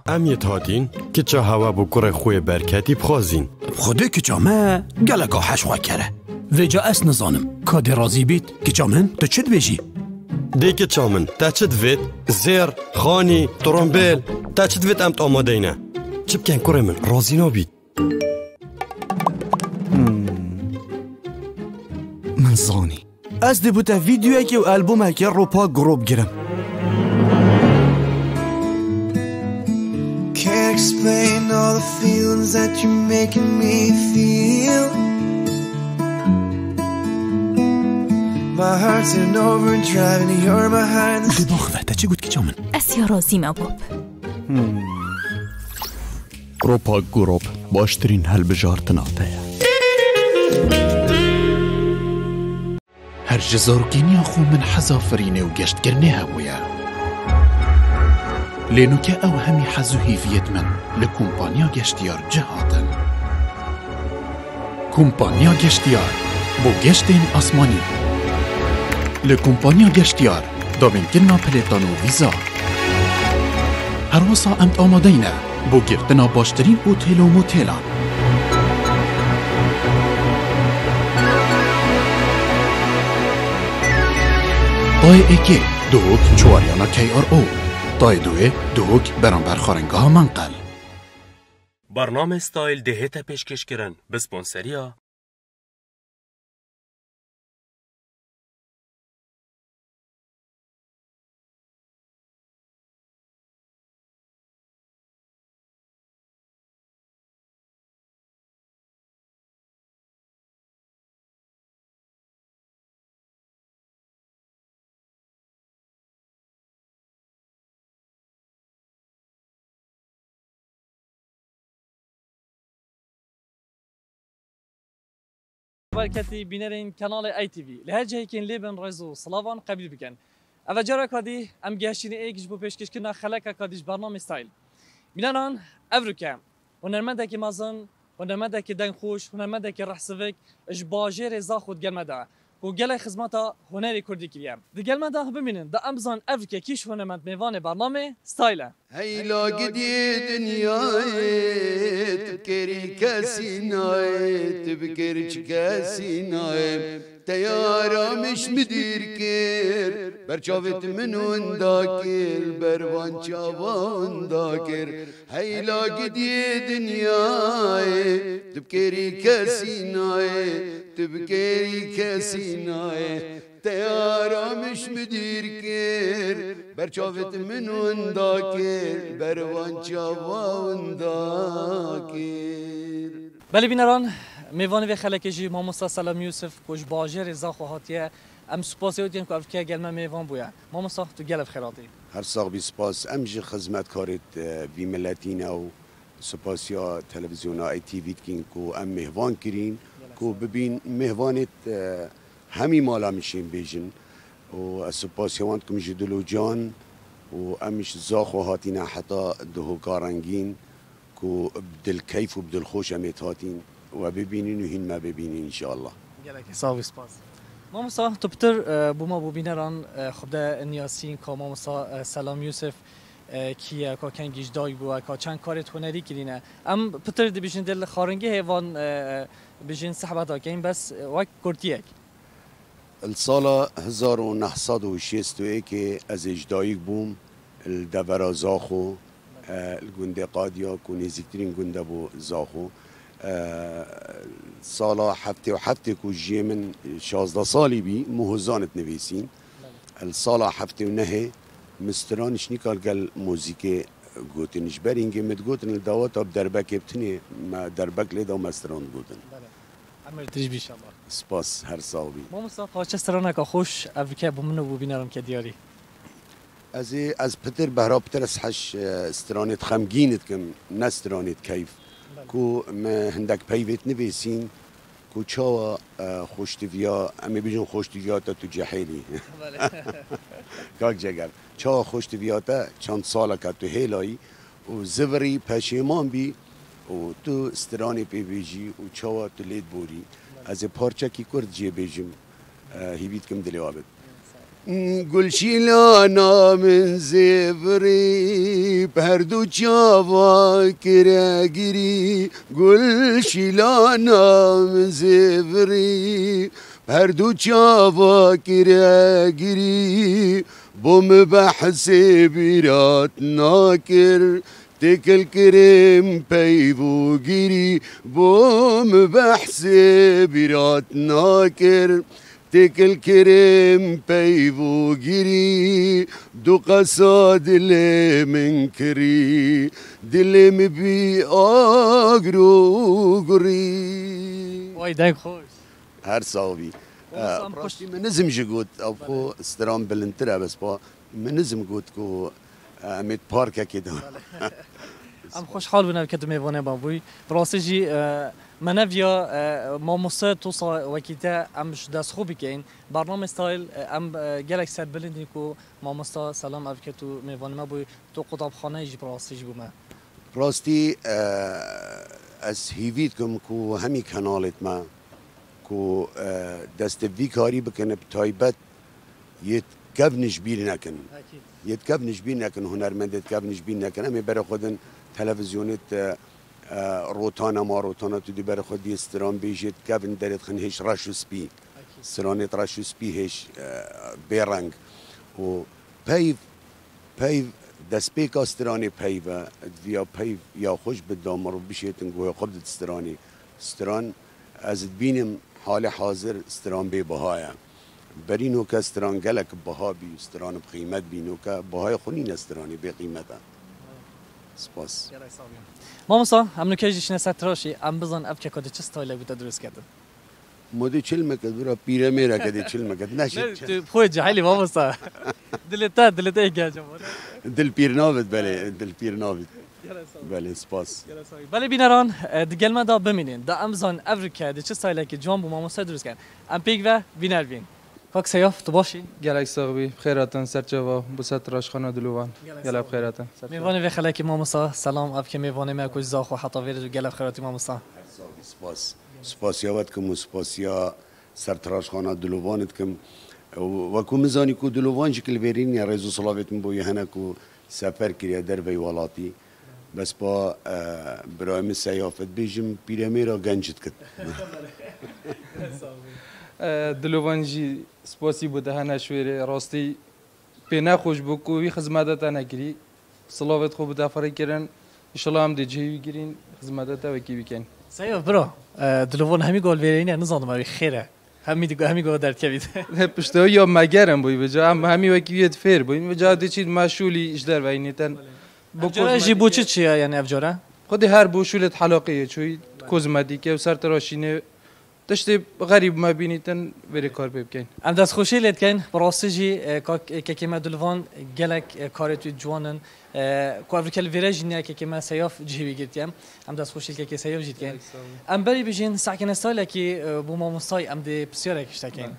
امیت هاتین که چه هوا بکره خوی برکتی بخوازین خودی که چامه گلکا حش خواه کره ویجا اس نزانم که رازی بیت که چامن تو چید بیجی؟ دی که چامن تا چید وید زیر، خانی، ترمبیل تا چید وید امت آماده اینه چه بکن کره من رازی نابید من زانی از دی بوده ویدیو که و البوم که رو پا گروب گیرم Can't explain all the feelings that you're making me feel. My heart's in overdrive and you're behind the... دی باخوه تا چی گود که چامن؟ اسیا رازیم ابوب رو پا گروب باشترین هل بجارتناته هر جزارگینی خو من حزافرینه و گشت گرنه هویه لینو که او همی حزو هیویت من لکومپانیا گشتیار جهاتن کومپانیا گشتیار بو گشتین آسمانی لکومپانیا گشتیار دابین گرنا پلیتان و ویزا هر وصا امت آمادینه بو گرتنا باشترین اوتیل و موتیلان طای ایکی دوک چواریانا کی آر او طای دوی دوک برانبر خارنگاه منقل برنامه ستایل دهیتا پیشکش کرن بسپونسریا برکتی بینرین کانال ای تی وی لهر جهیکن لیبن رزو سلاوان قبیل بکن اول جرا کادی ام گشتین ایکش بو پیشکش کنا خلق کادیش برنامه ستایل بینران افریکا هنرمنده که مازن هنرمنده که دن خوش هنرمنده که رحسوک اش باجر زا خود گلمده و گله خدمتا هنری کردی کلیم دی گلمده ببینن دا امزان افریکا کیش هنرمند میوان برنامه ستایل هیلا گدی دنیای تبکری کسی نای تبکری چه کسی نای تیارامش مدیر کر برچاوت منون داکر بروان چاوان داکر هیلا گدی دنیای تبکری کسی نای تبکری کسی نای تیارامش مدیر کر برچاوت منون داکر بروان چاوان داکر بله بینران میوان و خلکجی ماموستا سلام یوسف کش باجر زاخو هاتیه ام سپاسی اوتیم که افکه گلمه میوان بویا ماموستا تو گلف خیراتی هر ساق بی سپاس امجی خدمت کارت وی ملتینا و سپاسیا تلویزیون ای تی وی کین کو ام مهوان کرین کو ببین مهوانت همی مالا میشین بیجن و سپاسیوانت کم جدلو جان و امش زاخو هاتینا حتی دهو کارنگین کو بدل کیف و بدل خوش امیت هاتین و ببینین و هین ما ببینین انشاءالله گلکی ساوی سپاس ماموستا تو بتر بوما بو بینران خدا نیاسین که ماموستا سلام یوسف کیه که کنگیش دای بوا که چند کارت هنری کرینه ام بتر دی بیشن دل خارنگی هیوان بیشن صحبت آکین بس وقت کرتیک السالة 1961 از اجدایک بوم الدورا زاخو الگنده قادیا که نزدیکترین گنده بو زاخو سالا هفته که جی من 16 سالی بی مهزانت نویسین السالا هفته و نهه مسترانش نیکال گل موزیک گوتنش برینگه مدگوتن الدوات اب دربک ابتنی ما دربک لیدا و مستران گوتن عمر تریج بیش الله سپاس هر ساوی ماموستا قاچه سرانه که خوش افریکا بومنو بو بینرم که دیاری از پتر بهرا پتر از حش استرانت خمگینت کم نسترانت کیف کو ما هندک پیوت نویسین کو چاوا خوشتویا امی بیجون خوشتویا تا تو جحیلی کاک جگر چاوا خوشتویا تا چند ساله که تو هیلایی و زوری پشیمان بی و تو استرانی پی بیجی و چاوا تو لید بوری از پارچه کی کرد جی بیجم هیوید کم دلی آبد گلشیلانا من زیوری پردو چاوا کرگیری گلشیلانا من زیوری پردو چاوا کرگیری بوم بحث بیرات ناکر تکل کریم پیوو گیری بوم بحث بیرات ناکر تکل کریم پیوو گیری دو قصا دل من کری دل می بی آگرو گری وای دنگ خوش هر صاحبی خوش. براستی من نزم جگوت او خو استرام بلنتره بس با من نزم گوت کو امید پارکه که دار ام خوشحال بودم که تو میوانه بابوی براستی جی منویا ماموسه توصا وکیته امش دست خوبی که این برنامه استایل ام گلک سر بلندی کو ماموستا سلام اف که تو میوانه ما بوی تو قطبخانه جی براستی جی بومه براستی از هیوید کم کو همی کانالت ما کو دست وی کاری بکنه بتایبت یت کفنش بیر نکن یت کفنش بیر نکن هنرمندت کفنش بیر نکن امی برای خودن تلویزیونت روتانا ما روتانا تو دی برای خودی استران بیجید کفن درت خن هش رشو سپی استرانت رشو سپی هش بیرنگ و پیو دست پیک استرانی پیو ویا پیو یا خوش بدام رو بشیتن گویا قبض استرانی استران از بینم حال حاضر استران بی بهایه برینو که استران گلک بها بی استران بقیمت بینو که بهای خونین استرانی بی قیمته سپاس ماموسا هم نکیجش نسات راشی ام بزن اف که کدی چه استایل بوده درست کرده مودی چل مکد برا پیره میره کدی چل مکد نشید تو خوی جهلی ماموسا دلت ایگه جمال دل پیر نابد بله دل پیر نابد بله سپاس بله بینران دیگل ما دا ببینین دا امزان افریقا دی چه استایل که جام بو ماموسا درست کرد ام پیک و بینر بین کاک سیاف تو باشین گلک ساقبی خیراتن سرچوا بوسات راشخانه دلوان گلک خیراتن میوانه و خلک ماموسا سلام اف که میوانه ما کوز زاخو حتی ویر گلک خیراتی ماموسا سپاس یاوت کم و سپاس یا سرتراشخانه دلوانت کم و کو مزانی کو دلوان شکل برین یا رئیس صلاوت بو هنا کو سفر کریه در وی والاتی بس با برایم سیافت بیجم پیرمی را گنجت کد دلوانجی سپاسی بوده هنه شویره راستی پینا خوش بکوی خدمت نگیری صلاوت خوب دفره کردن انشالله هم دیجی گیرین خدمت تا وکی بیکن سیاف برا دلوان همی گل ویرینی نزدم اوی خیره همی گل درد کبید پشته یا مگرم بوی بجا همی وکی وید فیر بوی بجا دیچید مشولی اش در وینیتن افجاره جی بوچه چیه یعنی افجاره خودی هر بوشولت حلاقیه چوی کوزمدیکه و سر تراشینه دشت غریب ما بینیتن بری کار بکن ام دست خوشی لید کن براستی جی که ما دلوان گلک کاری توی جوانن کو افریقل ویراج نه که ما سیاف جیبی گرتیم ام دست خوشی که سیاف جیت کن ام بری بجین ساکن استایل که بو ماموسای ام دی بسیار کشته کن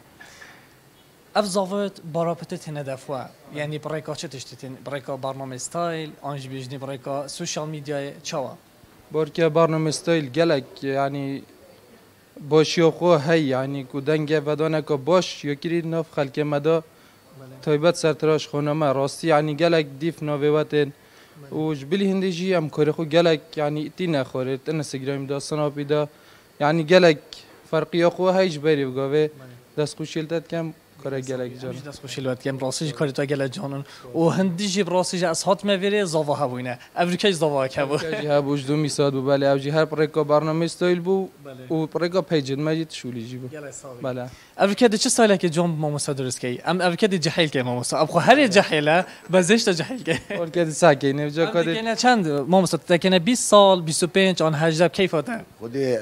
افزاوت برابطه ندفوع یعنی برای چه تشتین برای برنامه استایل آنج بیجنی برای سوشال میدیا چوا برکه برنامه استایل گلک یعنی باشی خو هی یعنی کودنگ ودانه که باش یا کری ناف خلک مدا تایبت سرتراش خونه ما راستی یعنی گلک دیف ناویوتن و جبلی هندیجی هم کاری خو گلک یعنی تی نخوره تن اینستاگرام دا سناپی دا یعنی گلک فرقی خو هیچ بری بگاوه دست خوشیلتت کم کار گلک جان دست خوشیلت کم راستی کاری تو گلک جانن و هندیجی راستی از هات میوره زاوا هوینه افریقای زاوا کبو ها بوش دو میساد و بله اوجی هر پرکا برنامه استایل بو و پرکا پیج مجید شولی جیبو بله افریقا چه استایل که جام ماموسا درست کی ام افریقا جهیل که ماموسا ابخو هر جهیله بزشت جهیل که ولکه ساکینه جا کد که چند ماموسا تکنه 20 سال 25 آن 18 کیفاته خودی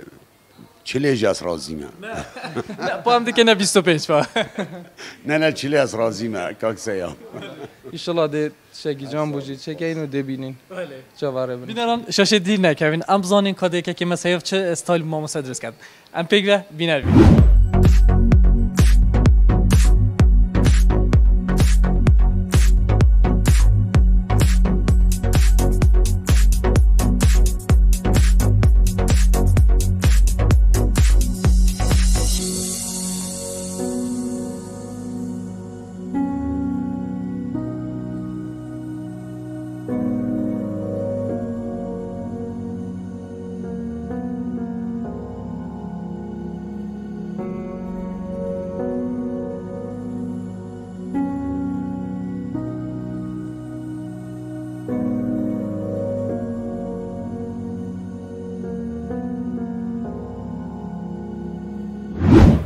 چله جاس رازیمه نه با هم دیگه نه 25 با نه چله از رازیمه کاک سیام انشالله ده شکی جان بوجید چکه اینو دبینین جواره بینین بینران شاشه دیر نکردین ام زانین کاده که مثلا چه استایل ماموسا درست کرد ام پیگره بینر بین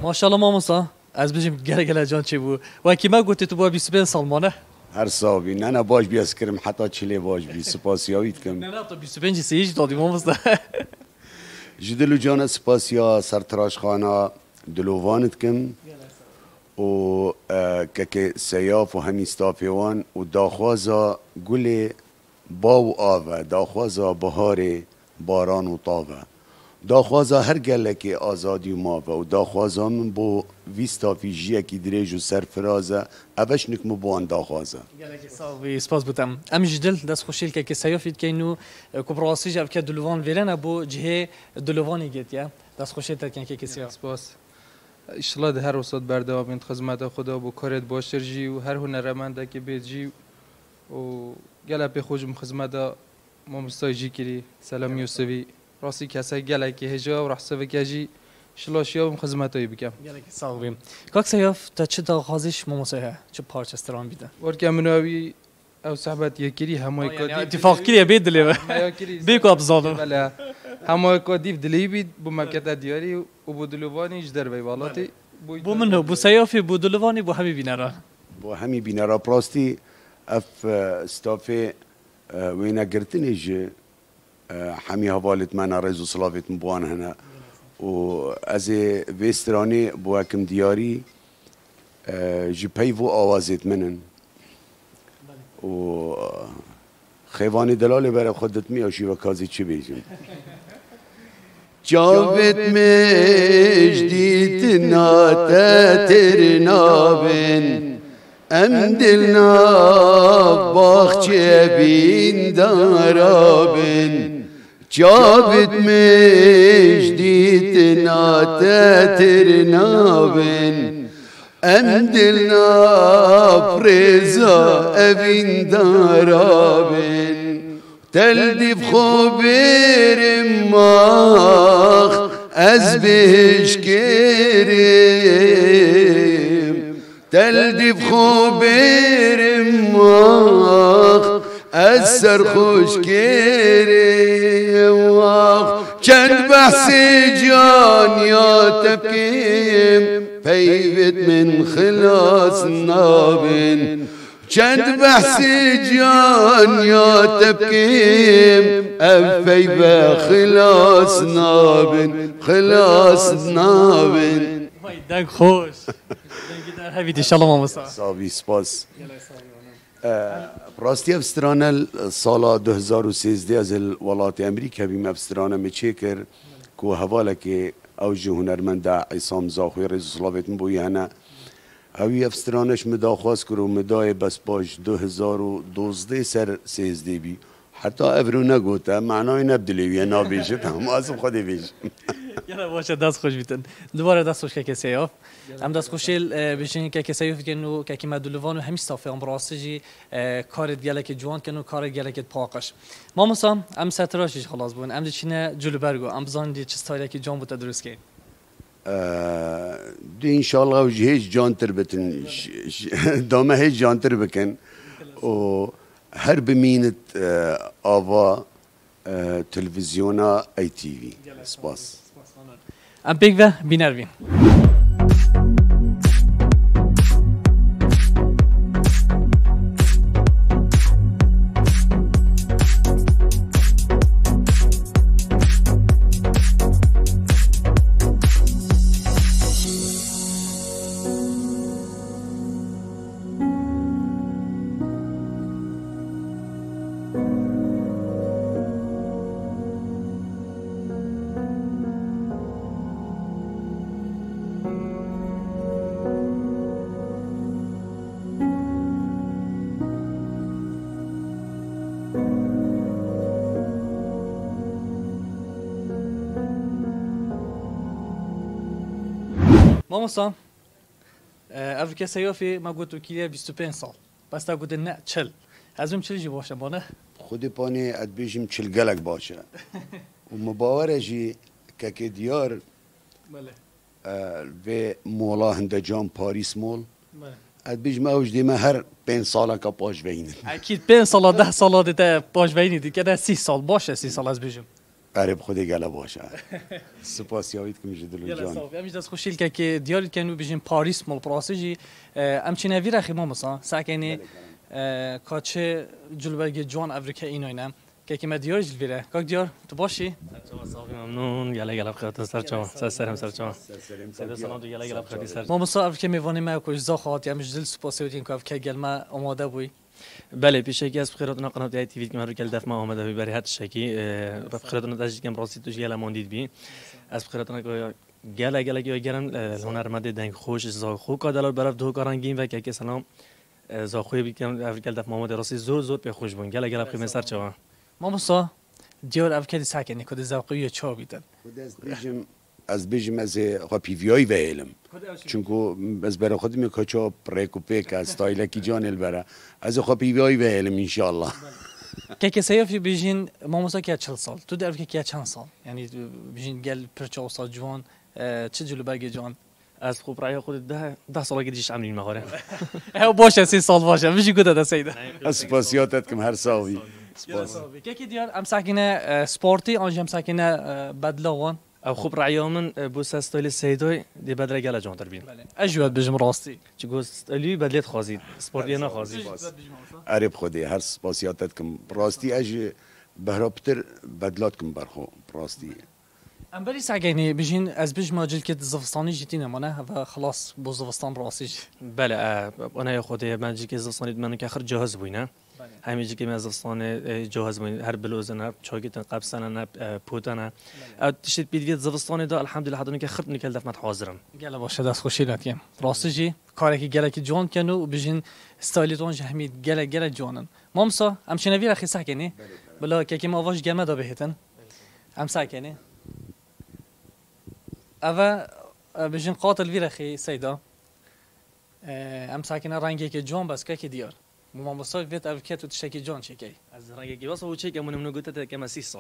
ماشاءالله مامۆستا ez bijim gelek can çêbû wekî me gotê tu bu 25 sal mane هر ساوی نه باش بیاس کرم حتی چلی باش بی سپاسیاویت کم ne to 25 sêj dadî mamosta جدلو جان سپاسیا سرتراش خانه دلووانت کم و که سیاف و همی ستافیوان و داخوازا گل باو آوه داخوازا بهار باران و طاوه داخوازا هر گله که آزادی ماوه و داخوازا من بو ویستافی جیه که دریج و سرفرازه اوش نکمو بوان داخوازا gelekî savî spas bitem em ji dil dest xweşîl kekê seyafî dikeyn û ku bi rastî ji evke dilovan vêrene bû cihê dilovanê getiye dest xweşê terken kekê seyaf سپاس ایشالله ده هر وسط بردوامین خدمت خدا بو کارت باشتر جی و هر هنرمنده که بید جی و گله پی خوشم خدمت مامستای جی کری سلام یوسفی راستی کسای گله که هجا و رحصه که جی ایشالله شیابم خدمتایی بکم gelekî savî kak seyaf te çi daxwazîş mamostaya he çi parçestran bîde ورکه مناوی او صحبت یکری همای کادی ittifaq kiriye bê dilê ve bê ku bizanim بله همای کادی دلی بید بو مکت دیاری و بو دلوانی جدر بی والاتی بû min bu seyafê bû dilivanê bû hemî bînera بو همی بینه را پراستی اف ستافی وینا گرتنی جه همی حوالت من رئیس سلاویت مبوان هنه و از ویسترانی بو اکم دیاری جی پیو آوازت منن و خیوانی دلالی برای خودت میاشی و کازی چی بیجیم جاوت مجدیت ناتتر نابن ام دلنا باخچه بین دارابن جاوت مجدیت ناتتر نابن ام دلنا فرزا ابین دارابن تلدیف خوبیر ماخ از بهش کریم تلدیف خوبیر ماخ از سرخوش کریم چند بحث جان یا تبکیم پیوت من خلاص نابن چند بحث جان یا تبکیم افی به خلاص نابن خلاص نابن vay denk hoş denk gider hevît inşallah mamosta صافی سپاس راستی افسترانه سال 2013 از ولات امریکا بیم افسترانه میچه کر که حواله که اوج هنرمنده عصام زاخوی رئیس سلاویت مبوی هنه اوی افسترانش مداخواست کرو مدای بس باش 2012 سر 13 بی حتی افرو نگوته معنای نبدلیویه نابیشه هم از خودی بیش Yine başa ders hoş bitin. Duvara ders hoş keke seyaf. Em ders hoşel bişin keke seyaf kenu keke medulvan ve hem stafi am rastiji karet gelek juan kenu karet gelek paqaş. Mamusa em satraş iş xalas bun. Em de çine julbergo em zandi çi style ki can bu tedrus ke. دی انشالله و هیچ جانتر بتن دامه هیچ جانتر بکن و هر بمینت آوا تلویزیونا ای تی وی سپاس Em pek ve binervin. Mamosta ev ke seyafê me got kiriye 25 sal. Bes te gotin ne çil. Ezim çil jî baş e bane. خودی پانی اد بیشیم چلگلک باشه و مباوره جی که دیار Bele. و مولا هنده جام پاریس مول Bele. اد بیش موج دیمه هر 5 ساله که پاش بینه Ekîd 5 sala 10 sala de te baş veynî dike de 30 sal baş e 30 sal ez bijim. قریب خودی گله باشه سپاسیاویت که میشه دلو يلا جان صافي امش داس خوشيل كي ديال كانوا بيجين باريس مال براسيجي امشي نافير اخي مامسا ساكني كاتش جلبرگ جوان افریقا ایناینا که ما دیار جلویره کاک دیار تو باشی صافي ممنون يلا يلا بخير سر چاو سلام سر چاو سلام سلام يلا يلا بخير سر مامسا افریقا میوانی ما کوش زاخات یا مجدل سپاسیوتین که افریقا گل ما آماده بوی بله پیشکی از بخیراتون قناه ای تی وی که من رو کل دفعه ما آمده بی هر شکی بخیراتون داشت که براستی توش گله ماندید بی از بخیراتون که گله که گرم هنرمند دنگ خوش زاخو کادلار برف دو کارانگین و که سلام زاخوی بی که افریقا دفعه ما آمده راستی زور به خوش بون گله بخیر سر چوا مامسا دیار افریقا ساکنی کد زاخوی چا بیدن از بیجم از پیویای و علم چونکو از برای خود می کچا پریکو پیک از استایل کی جان البره از پیویای و علم ان شاء الله که سیافی بیجین مامسا که 40 سال تو در که چند سال یعنی بیجین گل پرچا سال جوان چه جلوبرگ جوان از خوب رای خود 10 سال دیش عاملین مهاره ها باشه 30 سال باشه میشه گفت ده سیدا اسپاسیاتت کم هر ساوی سپاس که دیار ام ساکنه سپورتی آنجام ساکنه بدلاوان او خوب رعیامن بوس استایل سیدای دی بدر گله جان تربین اجواد بجم راستی چه گوست الی بدلیت خازید سپورتی نه خازید عرب خودی هر سپاسیاتت کم راستی اج بهرابتر بدلات کم برخو راستی ام بری ساکنه بجین از بج ماجل که زفستانی جیتین منه و خلاص بو زفستان راستی بله انا خودی من جی که زفستانی من که آخر جاهز بوینه همیشه که مزستان جاهز بودن هر بلوزن هر چاقیتن قبسن نه پوتن تشت بیدیت زفستان دا الحمدلله حدونی که خرد نکل دفعت حاضرم گله باشه دست خوشی لاتیم راستجی کاری که گله که جوان کنو و بجین استایلتون جهمید گله جوانن مامسا امشنوی رخی ساکنی بلا که ما واش گمه دا بهتن ام ساکنی اوا بجین قاتل وی رخی سیدا ام ساکنه رنگی که جوان بس که دیار مامسا ویت افکت و تشکی جان چکی از رنگی که واسه چه که منو گفته که ما 30 سال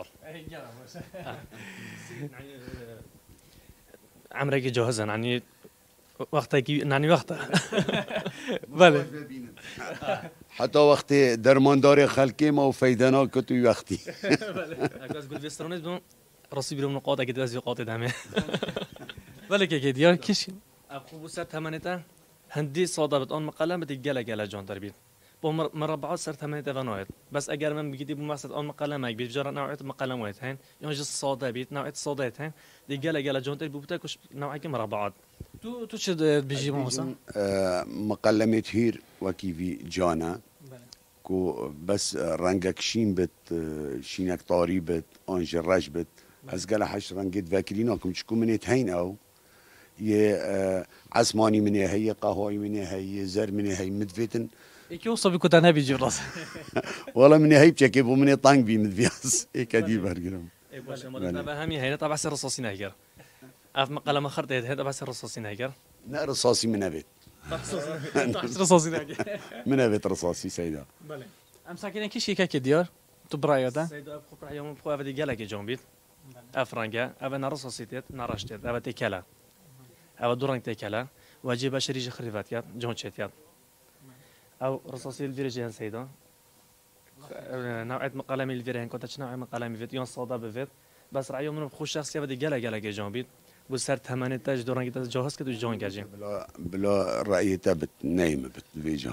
عمرك جاهزا يعني وقتك يعني وقته بله حتی وقت درماندار خلقی ما و فیدنا که توی وقتی بله از گل وسترونیت بون راستی بیرون نقاط اگه از نقاط دمه بله که دیار کیش خوب سر ثمنته هندی صادبت آن مقاله بدی گله جان تربیت با مربعات سر ثمنته و نوعیت بس اگر من بگیدی بو مقصد آن مقاله مگ بیت جرا نوعیت مقاله مویت هن یا جس صاده بیت نوعیت صاده هن دی گله جان تربیت بوده کش نوعی که مربعات تو چه بیجی مثلا مقاله متهیر وکیوی جانا کو بس رنگک شین بت شینک طاری بت آنج رش بت از گله حش رنگت وکرینا کم چکو منیت هین او یه عثمانی منه هي قهوهي منه هي زر منه هي مدفتن يكي وصل كنت انا بيجي راس والله منه هي بشكل بو منه طنق بي مدفياس هيك دي برجرم اي باش ما همي هي طبعا سر رصاصي ناجر اف مقاله ما خرطت هذا طبعا سر رصاصي ناجر لا رصاصي من بيت رصاصي ناجر من بيت رصاصي سيدا بله ام ساكنه كي شيكا كي ديار تو برايدا سيدا بخو يوم بخو افدي جالك جنبيت افرانجا افنا رصاصيتت نارشتت افدي كلا او دورانگ تکلا واجب شریج خریفت کرد جان چتیاد او رصاصی الفيرج هن سيدا نوعیت مقالمی الفيرج هن كنتش نوع مقالمی فيت يون صادا بفيت بس رأيهم من خوش شخصی بدی گله جان بید بو سر ثمنه تاج دورانگ تاج جاهز که تو جان گجیم بلا رأی تبت نیم بت ویجان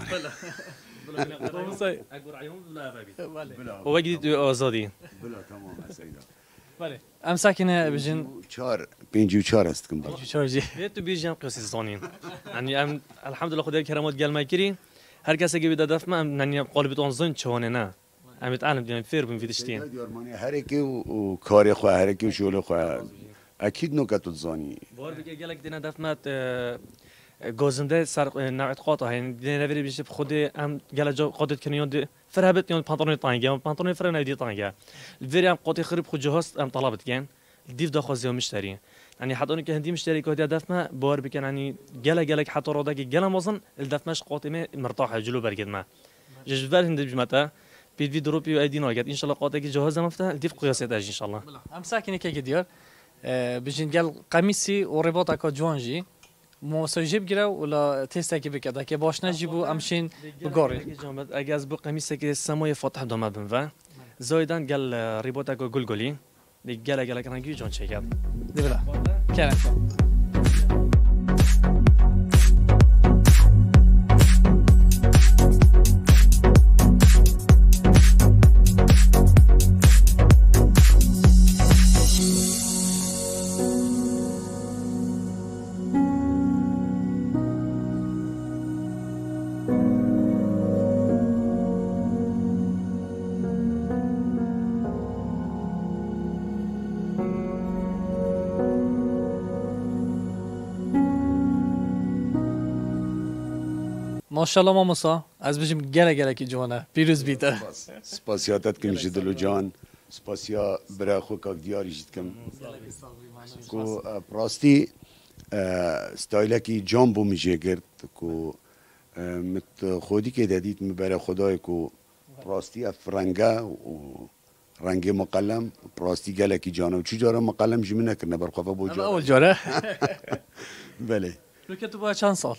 اقول رأيهم بلا بابي هو جديد آزادی بلا تمام سيدا بله ام ساکنه بجن 54 است کم 54 جی تو بیجم قصی زانین یعنی ام الحمدلله خدای کرامات گل میکری هر کسی که بده دفعه من یعنی قالب تو زن چونه نه ام تعلم یعنی فیر بین فیدشتین هر کی و کار خو هر کی و شغل خو اكيد نکات زانی بار بگه گلک دینا دفعه گازنده سر نوعیت قاطع یعنی دینا وری بیش خود ام گل جا قاطع کنیون دی فرهبت یعنی پانتون تانگه پانتون فر ندی تانگه وری ام قاطع خرب خو جهاز ام طلبت کن دیف داخل مشتری يعني حتى که هندی مشتری که هدف ما بار بکن يعني گله حتی راده که گله مازن الدفمش قاطمه مرتاحه جلو برگد ما جزبر هندی بجمتا بيد في دروبي وايدي ناقد ان شاء الله قاطع جهاز مفتاح ديف قياسات ان شاء الله ام ساكنه كي ديار بجين قال قميصي ورباطك جوانجي مو سجيب جرا ولا تيستا بك هذا كي باش نجيبو امشين بقاري اجاز بو قميصك السمايه فاتح دوما بنفا زايدان قال رباطك غلغلي دی گله کنگی جان چه کرد دیبلا کنه ماشاءالله ما موسا از بجیم گله کی جوانه پیروز بیته سپاسیاتت کم جدلو جان سپاسیا برای خو که دیاری جد کم کو پراستی ستایله کی جان بو میشه گرد کو مت خودی که دادید برای خدای کو پراستی افرنگه و رنگ مقلم پراستی گله کی جانه و چی جاره مقلم جمینه کرنه برخواه بو جاره اول جاره بله رو که تو باید چند سال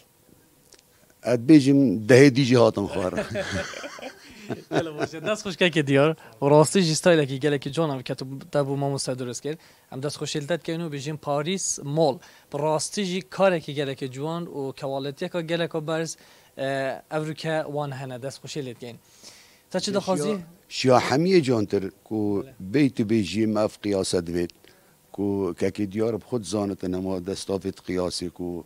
اد بیجم ده دیجی هاتن خواره یلا باشه دست خوش که دیار و راستی جستایل که گله که جانم که تو دبو ما درست کرد هم دست خوشیلتت که اینو بیجیم پاریس مال راستی جی کاری که گله که جوان و کوالیتی که گله که برز افریقا وان هنه دست خوشیلت کن تا چه دخوازی شیا همیه جانتر کو بیت بیجیم اف قیاست وید کو که دیار خود زانت نما دستافت قیاسی کو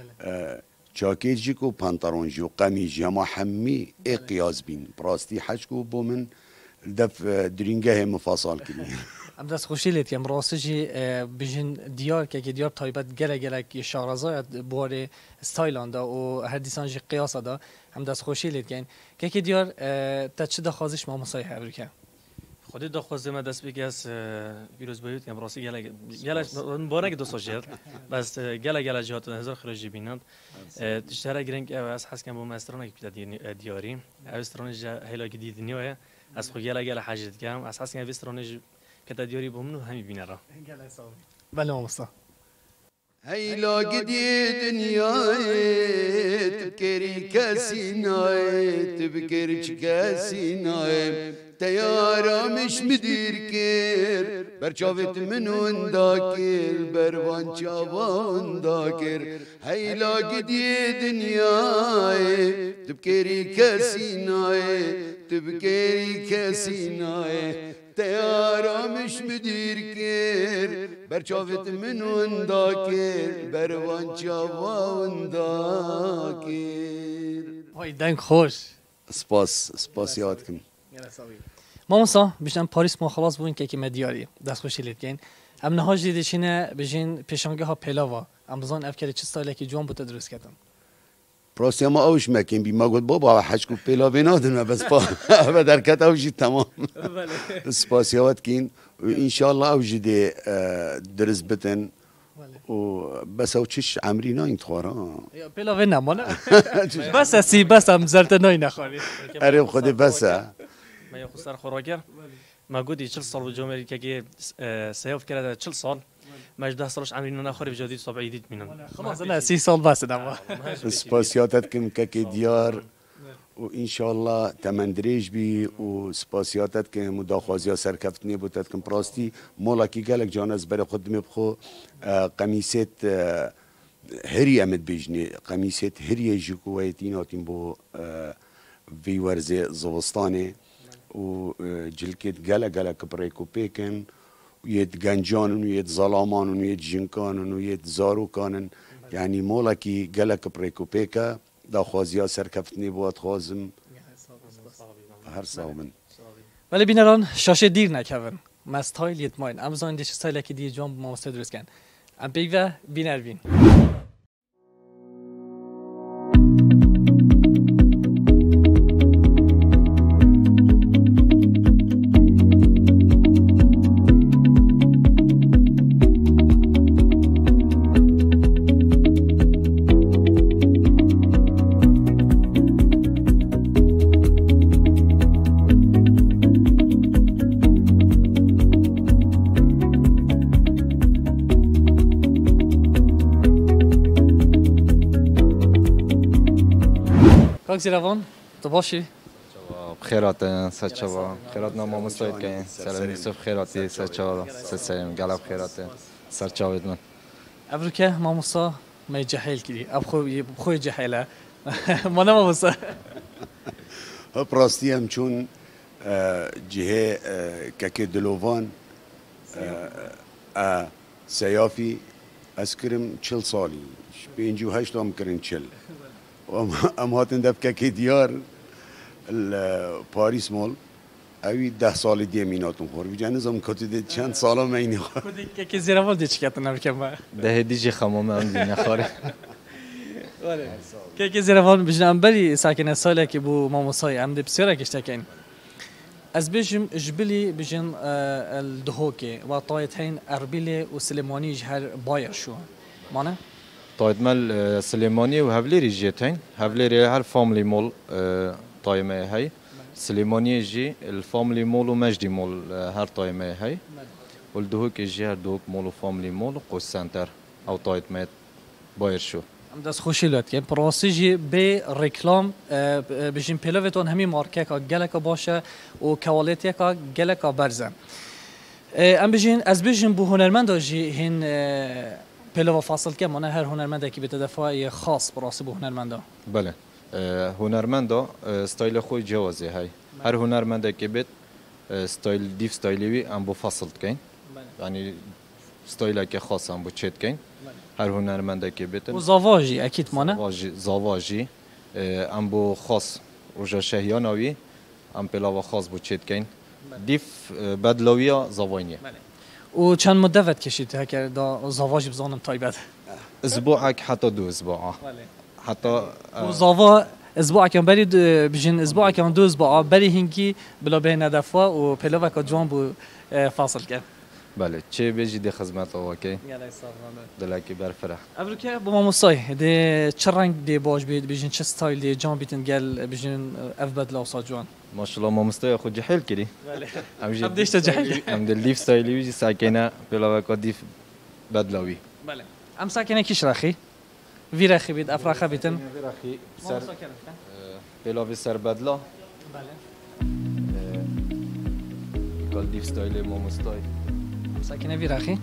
جاکیت کو پانترون جو قمیج یا ما همی قیاس بین براستی حج کو بو من دف درینگه مفاصل کنی ام دست خوشیلیت که راستی جی بیشین دیار که دیار تایبت گله که شارزای بواره استایلانده و هر دیسان جی قیاس دا هم دست خوشیلیت که دیار تا چه دخوازش ما مسایح افریقا خودی دخوازه ما دست بگی از ویروس باید که راستی گله باره که دوست شد بس گله جهات هزار خارجی بینند تشتره گرنگ از حس کم با مسترانه که دیاری استرانه هلا که دیدی نیوه از خو گله حاجت کم از حس کم استرانه که دیاری با منو همی بینه را بله ماستا هیلا گدی دنیای تبکری کسی نای تبکری چه کسی نای تیارامش مدیر کر برچاوت منون داکر بروان چاوان داکر هیلا گدی دنیای تبکری کسی نای تبکری کسی نای تیارامش مدیر کر برچاوت منون داکر بروان چاوان داکر وای دنگ خوش سپاس یاد کن ما مسا بیشتر پاریس ما خلاص بودیم که مدیاری دست خوشی لید کن ام نهاج دیدشینه بجین پیشانگه ها پلاوا ام بزن افکاری چه استایلی که جوان بود درست کردم پراستی ما اوش مکن بی ما گفت بابا حج کو پلاوا نادن بس با درکت اوجی تمام سپاسیات کن و ان شاء الله اوجی درس بتن و بس او چش عمری نه این تخوارا پلاوا نه مانه بس سی بس هم زرت نه نخوری اره خود بس ما یه خسر خوراکر ما گودی 40 سال و جامعه که سیاف کرده 40 سال ما 10 سالش عمری نخوری به جدید صبح عیدید مینن خلاص نه 30 سال بس دما سپاسیاتت کم که دیار و ان شاء الله تمندریج بی و سپاسیاتت که مداخوازی سرکفتنی بودت کم پراستی مولا کی گلک جان از بر خود میبخو قمیصت هری امد بیجنی قمیصت هری جکویتین آتیم بو وی ورزه زوستانه و جلکت گله کپره کوپیکن و یت گنجانن و یت ظلامانن و یت جنکانن و یت زاروکانن یعنی مولا کی گله کپره کوپیکا دا خوازیا سرکفتنی بود خوازم هر سامن ولی بینران شاشه دیر نکردن مستایل یتماین امزان دیش استایل که دی جوان ما مست درست کن ام بیگه بینر بین کاک زیروان تو باشی؟ خیرات سچوا خیرات نام مستعد کن سلام یوسف خیراتی سچوا سلام گلاب خیرات سرچاوید من ابروکه ماموسا می جهیل کردی اب خوی جهیله ما نه ماموسا براستی هم چون جهه که دلوان سیافی از کرم 40 سالی 58 هم کرن 40 ام هاتن دفکه که دیار پاریس مول اوی 10 سال دیگه میناتون خور بی جانزم کتی چند سالا مینی خور کدی که زیرا مال دیچ کتن نمیکنم ده دیجی خمام هم دی نخوره که زیرا مال بجنم بری ساکن ساله که بو ماموسای ام دی بسیار کشته کن از بجم جبلی بجن الدهوكي وطايتين اربيلي وسليماني جهر باير شو مانه طايت مال سليماني وهفليري جيتين هفليري هر فاملي مول طايمه هي سليماني جي الفاملي مول ومجدي مول هر طايمه هي والدهوكي جي هر دوك مول وفاملي مول وقوس سنتر او طايت مات باير شو دست خوشی لات که پراسیجی به رکلام بجیم پیلوتون همی مارکه که گلک باشه و کوالیتی که گلک برزه ام بجین از بجیم بو هنرمند جی هن پیلو فاصل که منه هر هنرمند که به دفعه خاص پراسی بو هنرمندا بله هنرمندا استایل خوی جوازی های هر هنرمند که بیت استایل دیف استایلی ام بو فاصل کن یعنی استایل که خاص ام بو چت کن هر هنرمنده که بیتن و زاواجی اکید مانه زاواجی ام بو خاص روژا شهیاناوی ام پلاوا خاص بو چید کن دیف بدلویا زاوانیه و چند مدت کشید هکر دا زاواجی بزانم تایبت اسبوعک حتی 2 اسبوع حتی و زاوا اسبوع کم بری بجن اسبوع کم 2 اسبوع بری هنگی بلا بین دفعه و پلاوا که جوان بو فاصل کرد بله چه بیجی دی خدمت آواکی دلکی برفره ابروکه با ماموسای دی چه رنگ دی باش بید بجین چه ستایل دی جان بیتن گل بجین اف بدلا و جوان ماشاءالله ماموسای خود جحیل کردی هم دیشت جحیل هم دل لیف ستایلی بیجی ساکنه بلاوکا دیف بدلاوی بله هم ساکنه کیش رخی وی رخی بید افراخه بیتن وی رخی سر بلاوی سر بدلا بله کال دیف ستایل ماموستای ساکنه وی رخی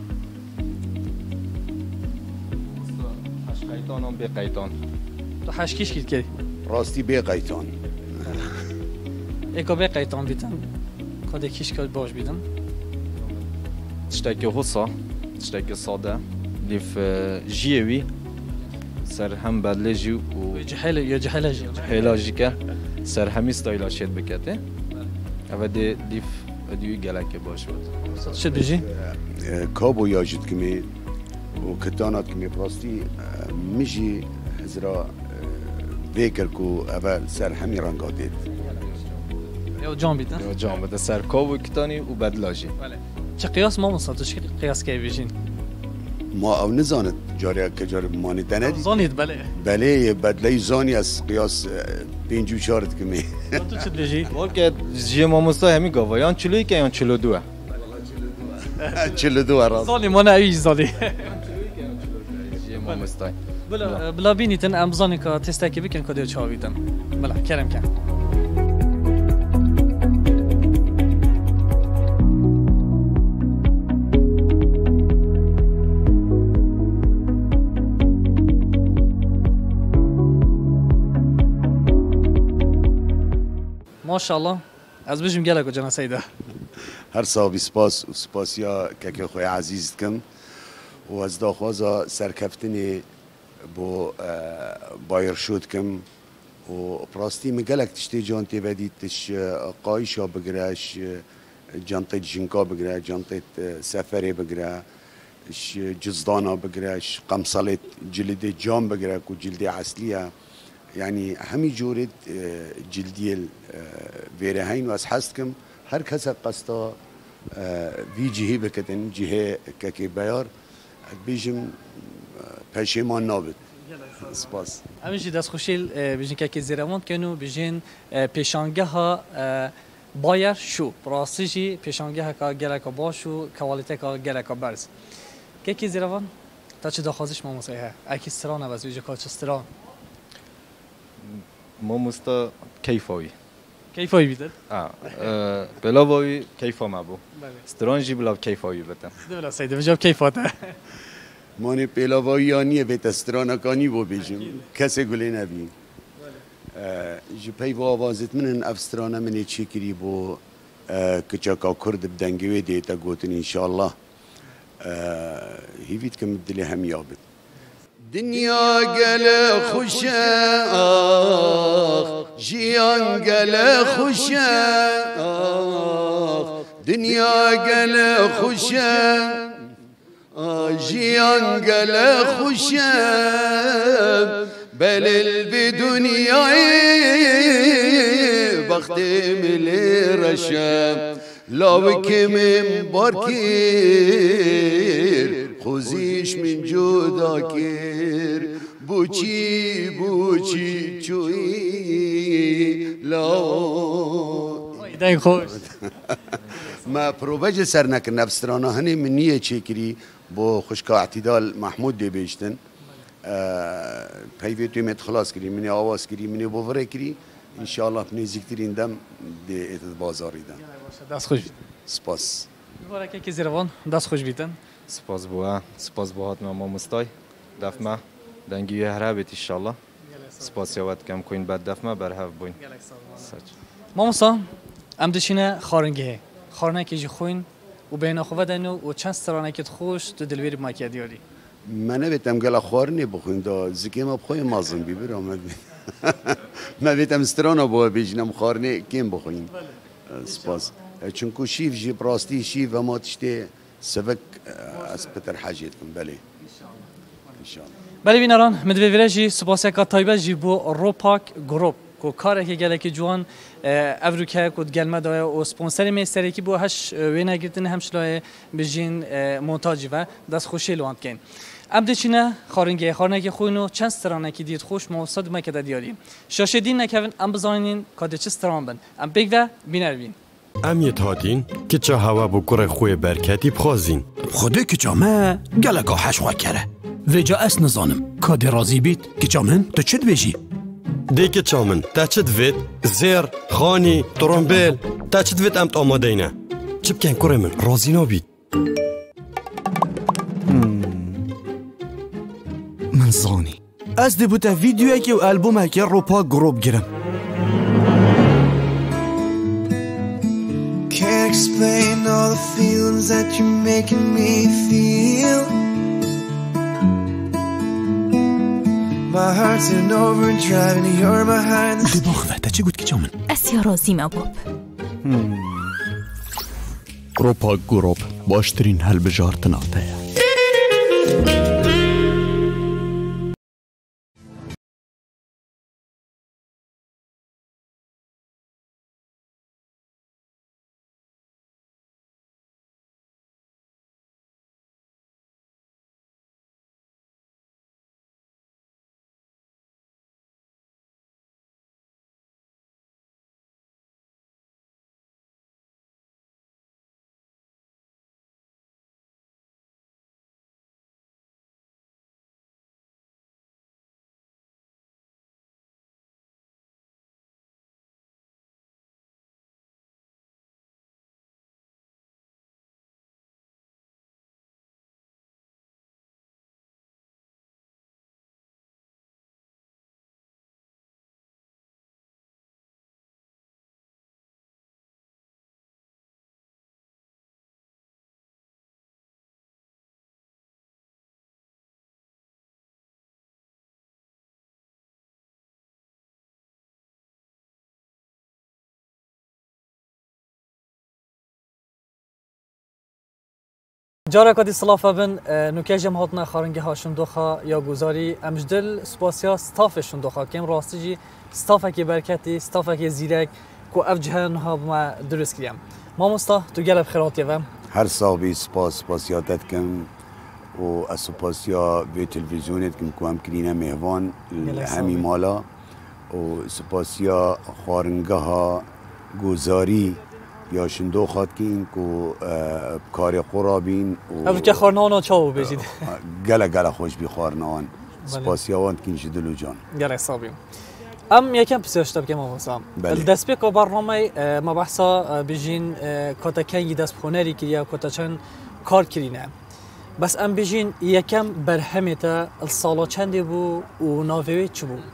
هش قیتان هم بی قیتان تو هشکیش کید کردی؟ راستی بی قیتان ایکا بی قیتان بیتن کده کیش کد باش بیدن تشتکی حسا تشتکی ساده لیف جیوی سر هم بدله جیو و جحیله جحیله جی که سر همی ستایلا شد بکته اوه دی لیف دیوی گلک باش بود شد بجی؟ کابو یاجد کمی و کتانات کمی براستی میجی هزرا ویکر کو اول سر همی رنگا دید یا جان بیدن؟ یا جان بیدن سر کابو کتانی و بدلاجی چه قیاس ما مصادش قیاس که بیجین؟ ما او نزاند جاری که جاری مانی دندی زانید بله بله بدلی زانی از قیاس 54 کمی تو چه بیجی؟ واقعا جی ماموستا همی گاوا یان 40 که یان 42 42 راست زانی ما نه ایج زانی جی ماموستا بلا بینیتن ام زانی که تستا که بکن کدیو چاویدن بلا کرم کن ماشاءالله از بجم گله کجا نسیده هر صاحب سپاس و سپاسیا که خوی عزیز کم و از داخوازا سرکفتنی بو بایر شد کم و پراستی مگلک تشتی جانتی ودی تش قایشا بگرش جانتی جنکا بگره جانتی سفری بگره جزدانا بگرش قمصلت جلد جام بگره کو جلد اصلیه يعني همي جورد جلديل فيرهين واس حستكم هر كسا قسطا في جهه بكتن جهه كاكي بيار بيجم پشیمان نابد سپاس همیشه دست خوشیل بیشین که زیرموند کنو بیشین پیشانگه ها بایر شو پراستیجی پیشانگه ها که گله که باشو کوالیته که گله که برز که زیرموند تا چه داخوازش ما مسیحه اکی استرانه بز بیجه که چه استران ما مستا کیفاوی کیفایی بیدن بلاوی کیفا ما بو استرانجی بلاو کیفایی بتم دولا سیده بجاب کیفاته مانی پیلاواییانیه به تسترانکانی بو بیجم کسی گلی نبیم جی پی و آوازت من افسترانه منی چی کری بو کچاکا کرد بدنگوی دیتا گوتن انشاءالله هیوید کم دلی هم یابد دنیا گل خوشه جیان گل خوشه دنیا گل خوشه جیان گل خوشه بلل بدنیای وقتی ملی رشم لاوی من بارکیر خوزیش من جدا کر بوچی چوی لاو دنگ خوش ما پروژه سر نکن افسترانه هنی من نیه چیکری با خوشکا اعتدال محمود دی بیشتن پیوی مت خلاص کری منی آواز کری منی بوفره کری انشالله نزدیکترین دم دی اتد بازاری دم دست خوش بیدن سپاس مبارکه که زیروان دست خوش بیدن سپاس بوهات ما مستای دفمه دنگی هر بیت انشالله سپاس یاوت کم کوین بعد دفمه بر هف بوین ما مسا ام دشینه خارنگه خارنه که جی خوین و بین خوبه دنو و چند سترانه که خوش تو دلویر ماکی دیاری من بیتم گل خارنی بخوین دا زکی ما بخوین مازن بی برام من بیتم سترانه با بیجنم خارنی کیم بخوین سپاس چونکو شیف جی براستی شیف و ما تشتی سبک از پتر حاجیت کن بله انشاءالله بله بیناران مدوی جی سپاس که تایبه جی بو روپاک گروپ کو کاره که گله که جوان افریقا کد گلمه دایا و سپانسر میستری که بو هش وینا گرتن همشلای بجین مونتاژی و دست خوشی لوند کن ابد چینه خارنگه که خوینو چند سترانه که دید خوش موصد مکه دیاری شاشدین نکوین ام بزاینین کاد چه ستران بن ام بیگ و بینروین ام یتادین که چه هوا بو کره خوی برکتی بخوازین خوده که چامه گلکا حش خواه کره ویجا اس نزانم کاد رازی بیت که چامن تو چد بیجی دیگه چامن تا چد وید زیر خانی ترومبیل تا چد وید امت آمادینه چه بکن کره من رازی نابید من زانی از دی بوده ویدیوی که و البومه که روپا گروب گیرم Can't explain all the feelings that you're making me feel. My heart's in overdrive and you're behind the دی باخوه تا چه گود که چامن اسیا رازی ما باب روپا گروب باشترین هل بجار تناته جارا کدی صلافه بن نوکجم هاتنا خارنگه هاشون دوخا یا گزاری امجدل سپاسیا ستافشون دوخا کم راستی جی ستافه که برکتی ستافه که زیرک کو اف جهان ها ما درست کردیم ما مستا تو گلب خیراتی و هر صابی سپاسیاتت کم و سپاسیا به تلویزیونت کم کو هم کرینه مهوان همی مالا و سپاسیا خارنگه ها گزاری یا شندو خواد کین کو کار خورابین او که خارنان چاو بجید گله خوش بی خارنان سپاسیاوان کین جدلو جان گله صابیم ام یکم پسیاشتا بگم آموزم بله. دست به که برنامه ما بحثا بجین کتا کنگی دست بخونری کریا کتا چند کار کرینه بس ام بجین یکم برهمه تا السالا چندی بو و ناوی چی بو؟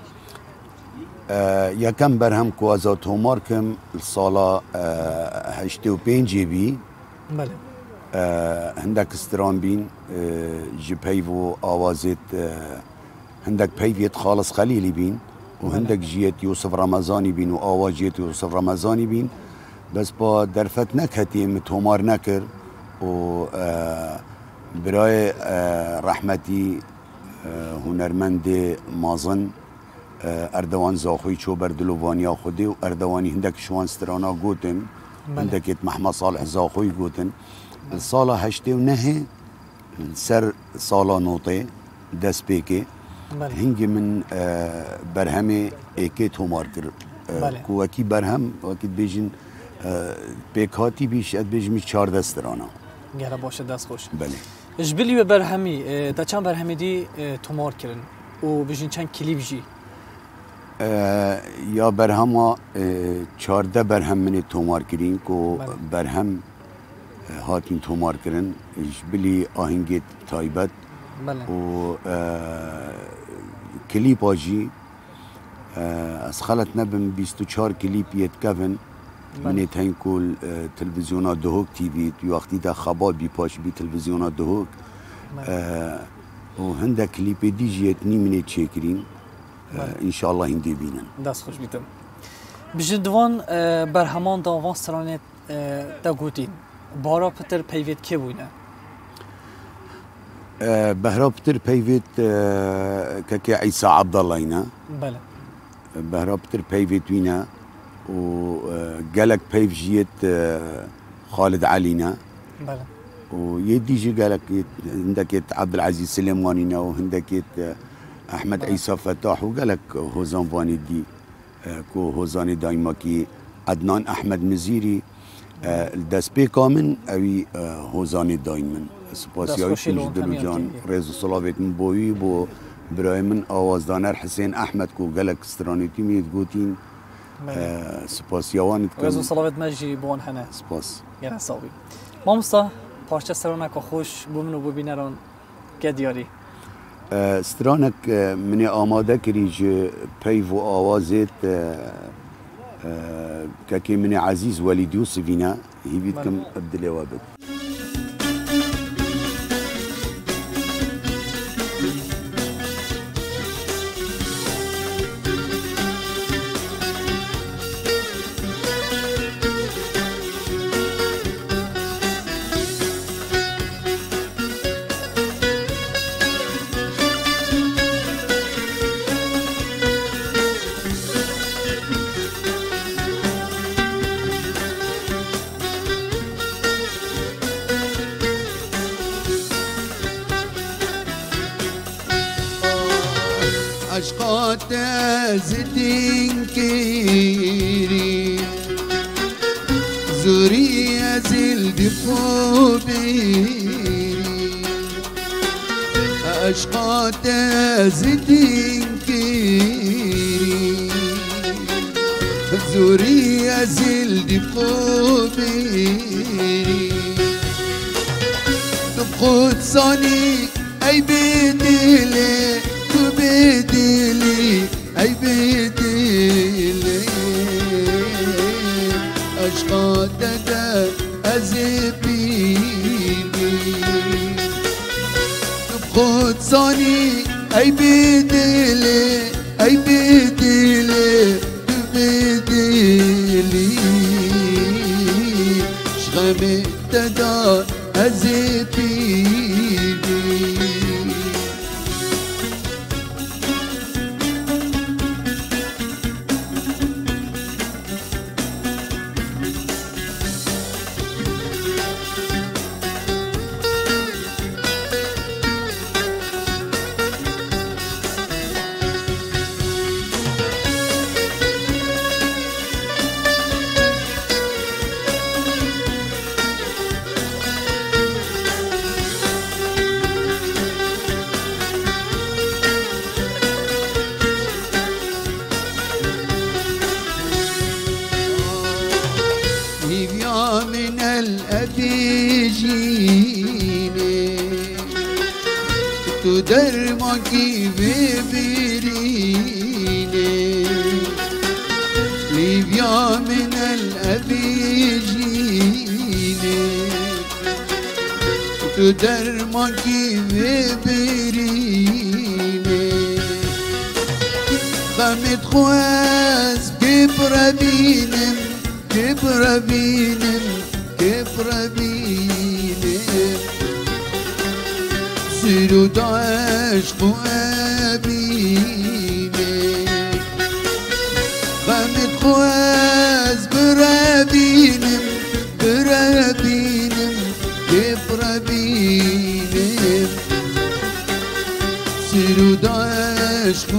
یکم برهم کو از تومار کم سالا 85 بی بله هندک استران بین جپیو آوازت هندک پیویت خالص خلیلی بین و هندک جیت یوسف رمضانی بین و آواز جیت یوسف رمضانی بین بس با درفت نکتی متومار نکر و برای رحمتی هنرمند مازن اردوان زاخوی چو بردلوانیا خودی و اردوانی هندک شوان سترانا گوتن هندکت محمد صالح زاخوی گوتن سالا 89 سر سالا نوطه دست پیکه هنگی من برهم ایکی تومار کر کو وکی برهم وکی بیجن پیکاتی بیش اد بیجمی 14 سترانا گره باشه دست خوش بله اجبلی به برهمی تا چند برهمی دی تومار کرن و بیجن چند کلیپ جی یا برهم 14 برهم من تومار کرین کو برهم هاتین تومار کرن اجبلی آهنگت تایبت و کلیپ آجی از خلط نبم 24 کلیپ یتکفن من تاین کل تلویزیونا دهوک تیوی تو وقتی دا خباب بی پاش بی تلویزیونا دهوک و هنده کلیپ دیجیت نیمینه چیکرین انشاءالله هندی بینن دست خوش بیتم بجدوان برهمان داوان سرانت دا گوتین بارا پتر پیوید که بوینه؟ بهرا پتر پیوید که عیسی عبدالله اینا بله بهرا پتر پیوید وینا و گلک پیو جیت خالد علینا بله و یه دیجی گلک هندکت عبدالعزیز سلیمانینا و هندکت احمد عیسی فتاح و گلک هوزان وانی دی کو هوزان دایما کی عدنان احمد مزیری دست بی کامن اوی هوزان دایمن سپاسیای کنجدلو جان رئیس صلابت من بوی بو برای من آوازدانر حسین احمد کو گلک استرانیتی مید گوتین سپاسیوان رئیس صلابت مجی بون حنا سپاس یعنی صابی مامستا پارچه سرانک خوش بومن و ببینران که دیاری استرانک من آماده کریج پیو و آوازت كاكي من عزيز وليد يوسفينا هي بيتكم ابدلي وابد عشقات زدين كيري زوري زل دفوبي عشقات زدين كيري زوري زل دفوبي تبقى صاني اي بديلي بديلي اي بديلي اشقاتك ازبيلي تبقى صاني اي بديلي اي بديلي بديلي شغمي تدا ازبيلي تو درمانکی ببرینه لیبیا من الابیجینه تو درمانکی ببرینه غمت خواست ببربینم ببربینم ببربینم سرود عشق و ابینه غمت خواست بربینم بربینم ببربینم سرود عشق و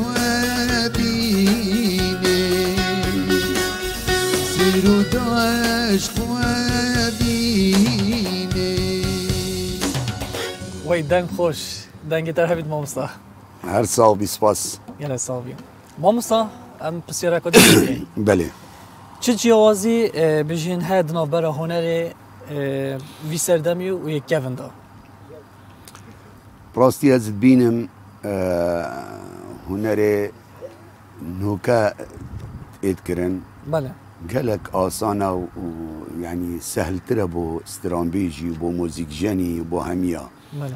ابینه سرود عشق و ابینه وای دنگ خوش دنگ تر هبید مامستا هر سال بیسپاس یعنی ساوی مامستا ام پسیاره کدی بله چه جوازی بجین هد نافبر هنر وی سردمی و یک گوندا براستی از بینم هنر نوکا اتکرن بله گلک آسانه و یعنی سهل تره بو استرانبیجی بو موزیک جنی بو همیا بله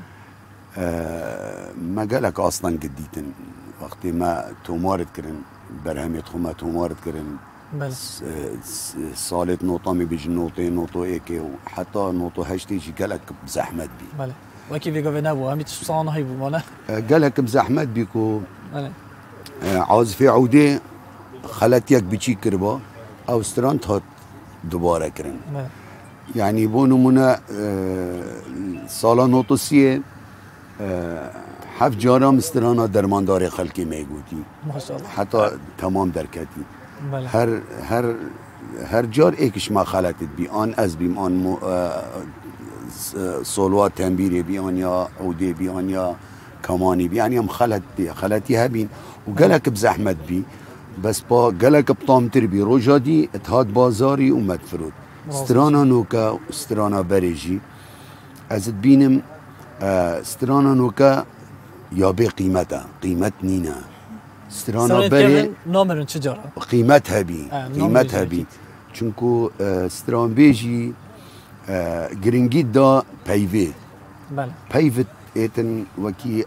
ما گلک اصلا گدیتن وقتی ما تومارت کرن برهمیت خو ما تومارت کرن بله سالت نوطا می بیج نوطو ایکی و حتی نوطو هشتی جی گلک بزحمت بی بله وکی بیگا و نبو همی تشتان هایی بو ماله گلک بزحمت بی کو بله عازفی عوده خلط یک بچی کربا او استران تا دوباره کرن بله يعني بونو منا سالا نوتوسية حف جارا مسترانا درماندار خلقي ميگوتي ما شاء الله حتى تمام دركتي بله هر جار ايكش ما خلطت بي آن از بيم آن سولوات تنبيري بي آن يا عودي بي آن يا كماني بي يعني هم خلط بي خلطي هبين وقالك بزحمت بي بس با قالك بطامتر بي روجا دي اتهاد بازاري ومدفرود سترانا نوكا سترانا بريجي از بينم سترانا نوكا يا بي قيمتها قيمت نينا سترانا بري نامرن چجارا قيمتها بي قيمتها بي چونكو ستران بيجي گرنگی دا پیوید بله پیوید ایتن وکی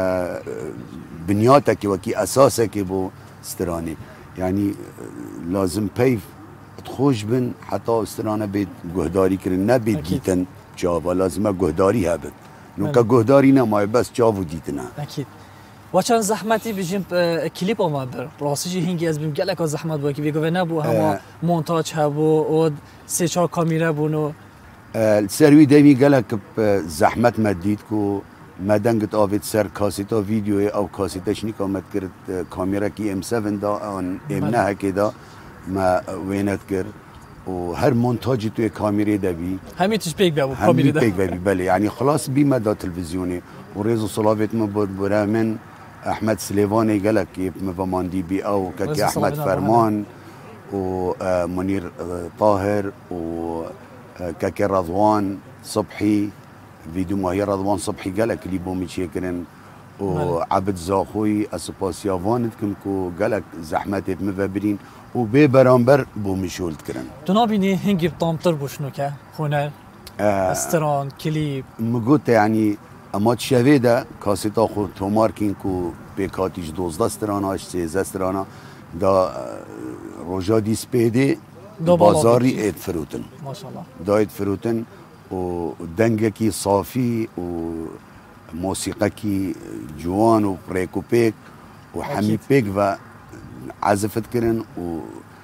بنیاته که وکی اساسه که بو سترانه یعنی لازم پیو خوش بن حتی استرانه بید گهداری کرن نبید دیتن جاوا لازمه گهداری هبید نوکا گهداری نمای بس جاو دیتنه اکید و چند زحمتی بجیم کلیپ آمد بر راستی هنگی از بیم گلک از زحمت با که بگو نبو همه مونتاج هبو و سه چهار کامیره بونو سروی دمی گلک زحمت مدید کو مدنگت آوید سر کاسیتا ویدیوی او کاسیتش نیکامد کرد کامیرا کی M7 دا آن M9 که دا ما وینت کرد و هر مونتاجی توی کامیره دا بی همین تش پیک بابو کامیره دا پیک بی بله یعنی خلاص بی مدا تلویزیونی و ریزو صلابت ما بود برای من احمد سلیوانی گلک که مفهماندی بی او که احمد فرمان و منیر طاهر و كاكي رضوان صبحي فيديو ماهي رضوان صبحي قالك اللي بومي شيكرن وعبد زاخوي اسباسيا فاندكم كو قالك زحمات مفابرين وبي برامبر بومي شولت كرن تنابيني هنجي بطامتر بوشنوكا هنر استران كليب مقوت يعني اما تشافيدا كاسيتا خو توماركين كو بكاتيج 12 استرانا 13 استرانا دا روجا دي سبيدي بازاری اید فروتن ماشاءالله داید فروتن و دنگکی صافی و موسیقی جوان و پریک و پیک و حمی پیک و عزفت کرن و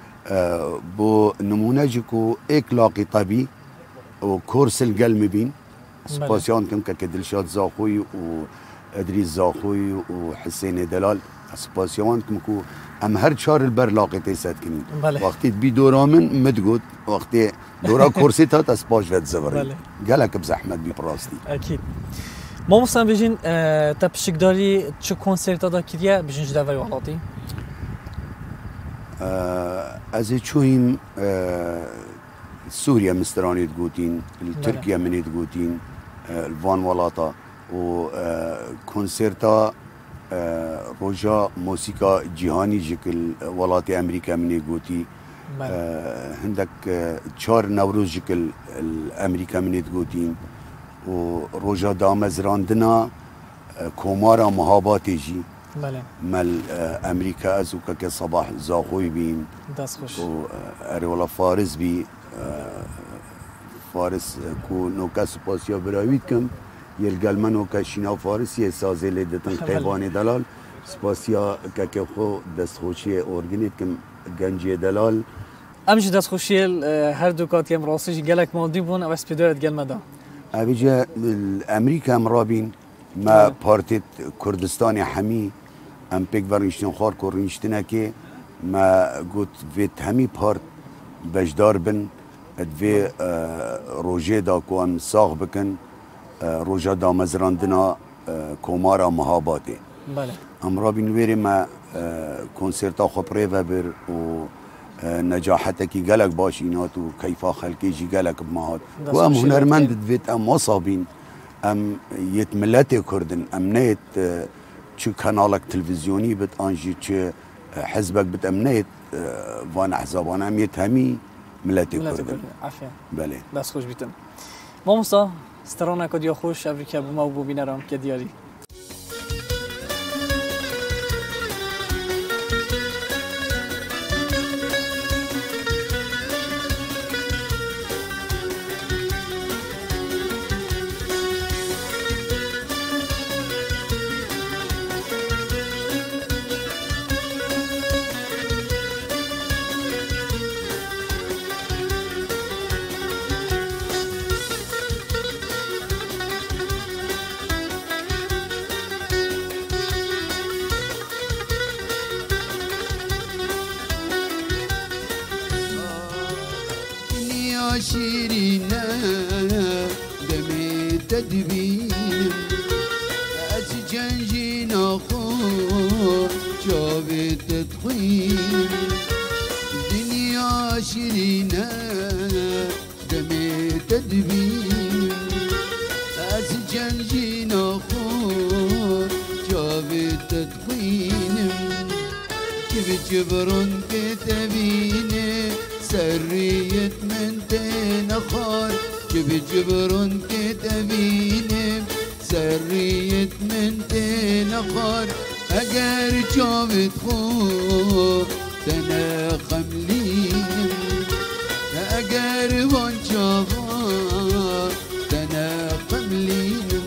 بو نمونه جکو ایک لاقی طبی و کورس القلم بین سپاسیان کم که دلشاد زاخوی و ادریس زاخوی و حسین دلال سپاسیان کم که ام هر چهار البر لاقیتی سد کنیم وقتی بی دورامن مدگود وقتی دورا کورسی تا تسپاش ود زبری گلک بزحمت بی پراستی اکید ما مستم بجین تا پشکداری چه کنسرت دا کریه بجین جدوری والاتی؟ از چویم سوریا مسترانید گوتین ترکیه منید گوتین الوان والاتا و کنسرتا روجا موسیقى جهانی جکل ولات امریکا منی گوتی هندك 4 نوروز جکل امریکا منی گوتین و روجا دامزراندنا كومارا مهاباتي جي مال امريكا ازوكا كصباح زاخوي بين داسخوش و اريولا فارس بي فارس كو نوكا سباسيا براويتكم يلقالمنو كشينا فارس يسازي لدتن قيباني دلال سباسيا كاكيخو دستخوشي اورجنيتكم گنجي دلال امش دستخوشي هر دو كاتيم راسيش قالك ماضي بون او اسبيدورت قال مدى ابيجا الامريكا مرابين ما بارتيت كردستان حمي ام بيك برنشتن خار كورنشتنا كي ما قلت فيت همي بارت بجدار بن ادفي روجي دا كو ام ساغ بكن روجا دا مزراندنا كومارا مهاباتي بله ام رابين ويري ما كونسرتا خبري بر و نجاحتك قالك باشينات وكيف خلقي جي قالك بمهات وام هنرمند فيت ام مصابين ام يتملاتي كردن ام نيت چو كانالك تلفزيوني بت انجي چو حزبك بت ام نيت وان احزابانا ام يتهمي ملاتي كردن عافية بله بس خوش بيتن ماموستا سترانا كديا خوش افريكا بما وبو بينرام كدياري شيرينا دمي تدبين أسجنجينا خور جابت تدخين دنيا شيرينا دمي تدبين أسجنجينا خور جابت تدخين كيف جبرن كتبيني سرية من تنخار جبرون كتبينم سرية من تنخار أجر جابت خو تناقم لينم أجر وانشافار تناقم لينم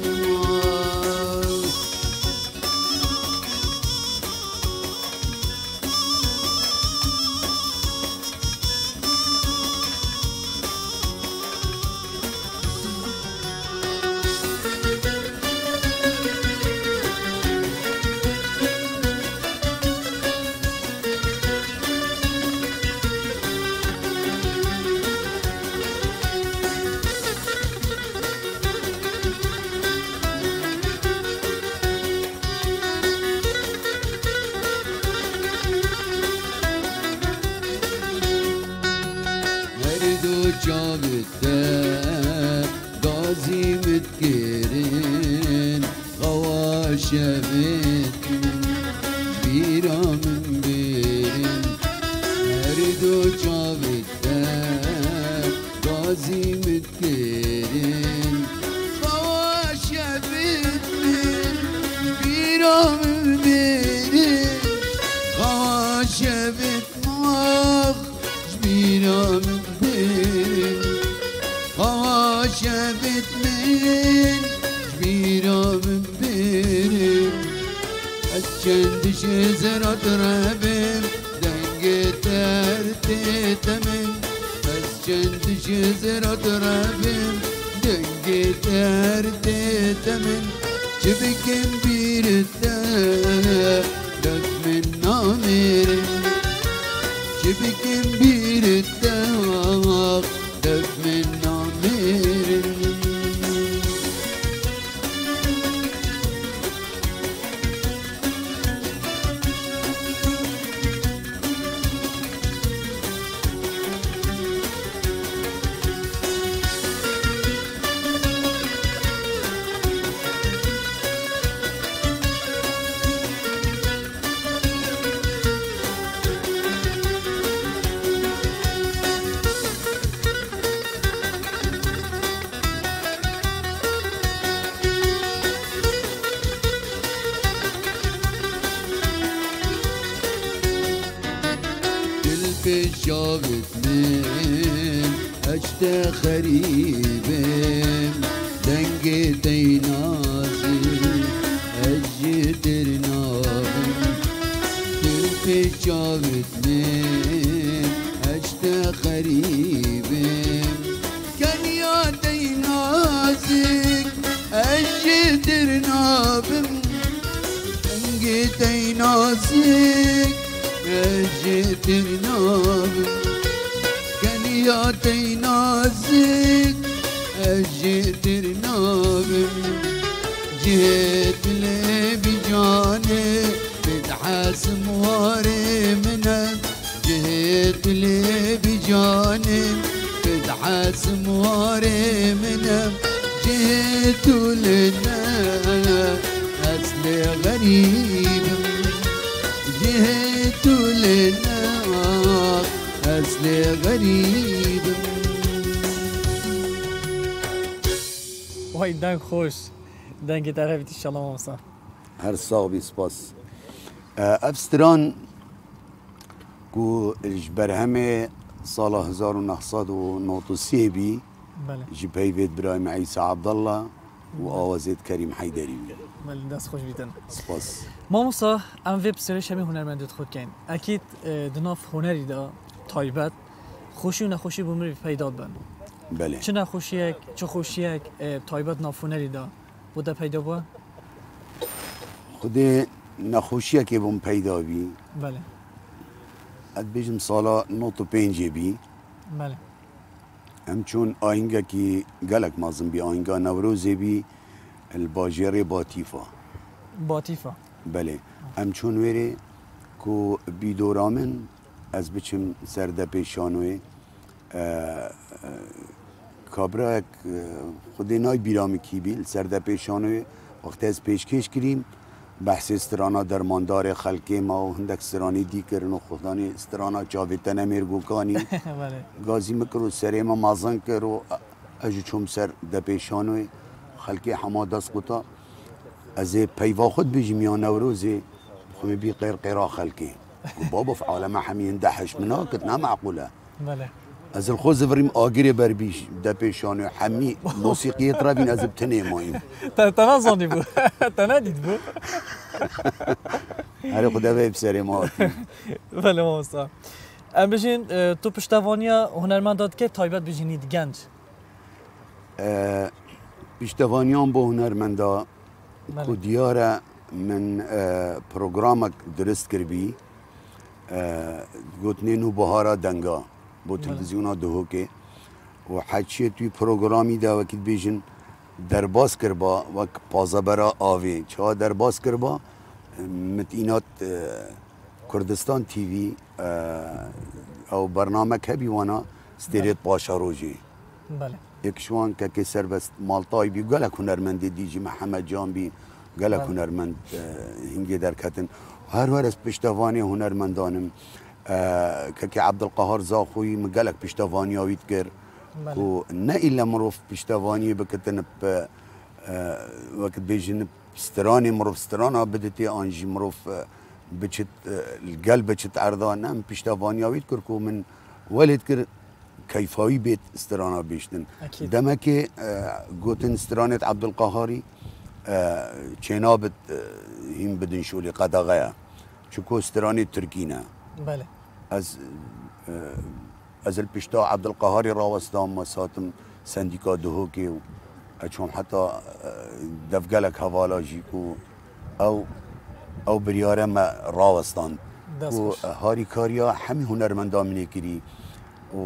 جابته غازي متكرين غواشبت بيرا من بيرين هردو جابته غازي متكرين غواشبت بيرا من بيرين غواشبت مخ بيرا من شافت من جبيرة من بيرم أشندش زرات رابم دنقت ارتتمن أشندش زرات رابم دنقت ارتتمن شبكن بيرتا لك من نامرم شبكن بيرتا لك من نامرم بشافت من اشت خريبم دنگ دينازي اجدر نابم بشافت من اشت خريبم كان يا دينازي اجدر نابم دنگ دينازي اجدر نابم كان يا دينازك اجدر نابم جيت لي بجاني بدحاس مواري منك جيت لي بجاني بدحاس مواري منك جيت لنا اصلي غريب جيت لنا اصلي غريب وای دنگ خوش دنگ طرفی انشالله مامسا هر صاحبی سپاس افستران کو اجبر همه سال 1993 بی بله جی پیوید برایم عیسی عبدالله و آوازید کریم حیدری بی بله دست خوش بیتن سپاس مامسا ام ویب سرش همین هنرمندت خود کن اکید دناف هنری دا تایبت خوشی و نخوشی بومری پیدا بن بله چه نخوشیک چه خوشیک تایبت نافونری دا بوده پیدا با خود نخوشیه که بوم پیدا بی بله اد بیجم سالا 95 بی بله هم چون آهنگه که گلک مازم بی آهنگه نوروزی بی الباجره باطیفا باطیفا بله هم چون ویره که بی دورامن از بچم سرده پیشانوی کابرا خودی نای بیرامی کی بیل سرده پیشانوی وقتی از پیشکش کریم بحث استرانا درماندار خلقی ما و هندک استرانی دی کرن و خودانی استرانا چاویتن میرگوکانی گازی مکرو سری ما مازن کرو اجو چوم سر ده پیشانوی خلقی حماد دست قطا از پیوا خود بجیم یا نوروزی خمی بی غیر قیرا خلقی بابا في عالم حمي اندحش منها كنت نعم معقولة بله از الخوز فريم آگری بربیش دپیشانه حمی موسیقی ترابین از بتنه مایم تنازانی بو تنادید بو هر خدا به بسری ما بله ماستا ام بجین تو پشتوانیا هنرمندات که تایبت بجینید گنج پشتوانیان با هنرمندا کو دیاره من پروگرامک درست کربی گوتنین و بهارا دنگا با تلویزیونا دهو که و حچیه توی پروگرامی دا وکید بیشن درباز کربا وک پازبرا آوی چه درباز کربا متینات کردستان تیوی او برنامه که بیوانا ستیریت پاشا روژی بله یک شوان که سربست مالتای بی گلک هنرمند دیجی محمد جان بی گلک هنرمند هنگی درکتن هر از پشتوانی هنرمندانم که عبدالقهار زاخوی مگلک پشتوانی آوید کرد و نه ایلا مروف پشتوانی بکتن وقت بیجن سترانی مروف سترانا بدتی آنجی مروف بچت القلب بچت عرضان نم پشتوانی آوید کرد که من ولد کرد کیفایی بیت استرانا بیشتن دمه که گوتن استرانت عبدالقهاری چنابت هم بدن شولی قداغه چکو استرانی ترکینه بله از الپشتا عبدالقهاری راوستان مساتم سندیکا دهو که اچوم حتی دفگلک حوالا جیکو او بریاره ما راوستان و هاری کاریا همی هنرمندا منی کری و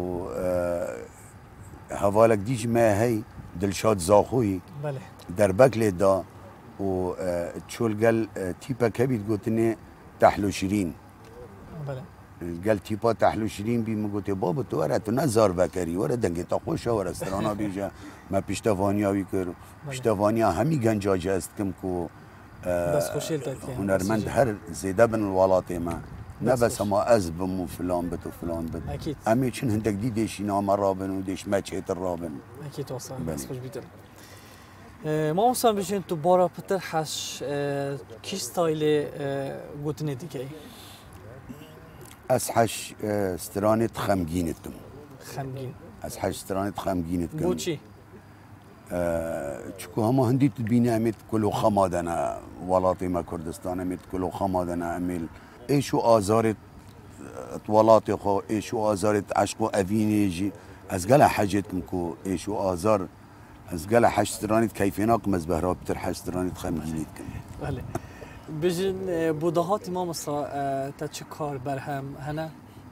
حوالک دیج ما هی دلشاد زاخوی بله در بکل دا و چولگل تیپا کبید گوتنه تحلو شیرین بله قال تيبا تحلو شيرين بي مقولت بابا تو ورا تو نزار بكري ورا دنگي تا خوشا ورا استرانا بيجا ما پشتوانيا ويكر پشتوانيا همي گنجا جاست كم كو بس خوشيل هنرمند هر زيده بن الولات ما نه بس ما ازبم وفلان بت وفلان بت اكيد امي چن هندك دي ديشينا مرابن وديش ما چيت الرابن اكيد وصل بس خوش بيتر ما مثلا بجين تو بارا پتر حش کی ستایل گوتنه دیگه از حش استرانت خمگینت کم خمگین از حش استرانت خمگینت کم بو چی؟ چکو همه هندی تبینه امید کلو خمادنا ولاتی ما کردستان امید کلو خمادنا امیل ایشو آزارت ولاتی خو ایشو آزارت عشق و اوینی جی از گله حاجت کم کو ایشو آزار از گله حش استرانت کیفیناک مزبهرا بتر حش استرانت خمگینت کم بله بجن بودهات ما مصر تا چه کار برهم هنه؟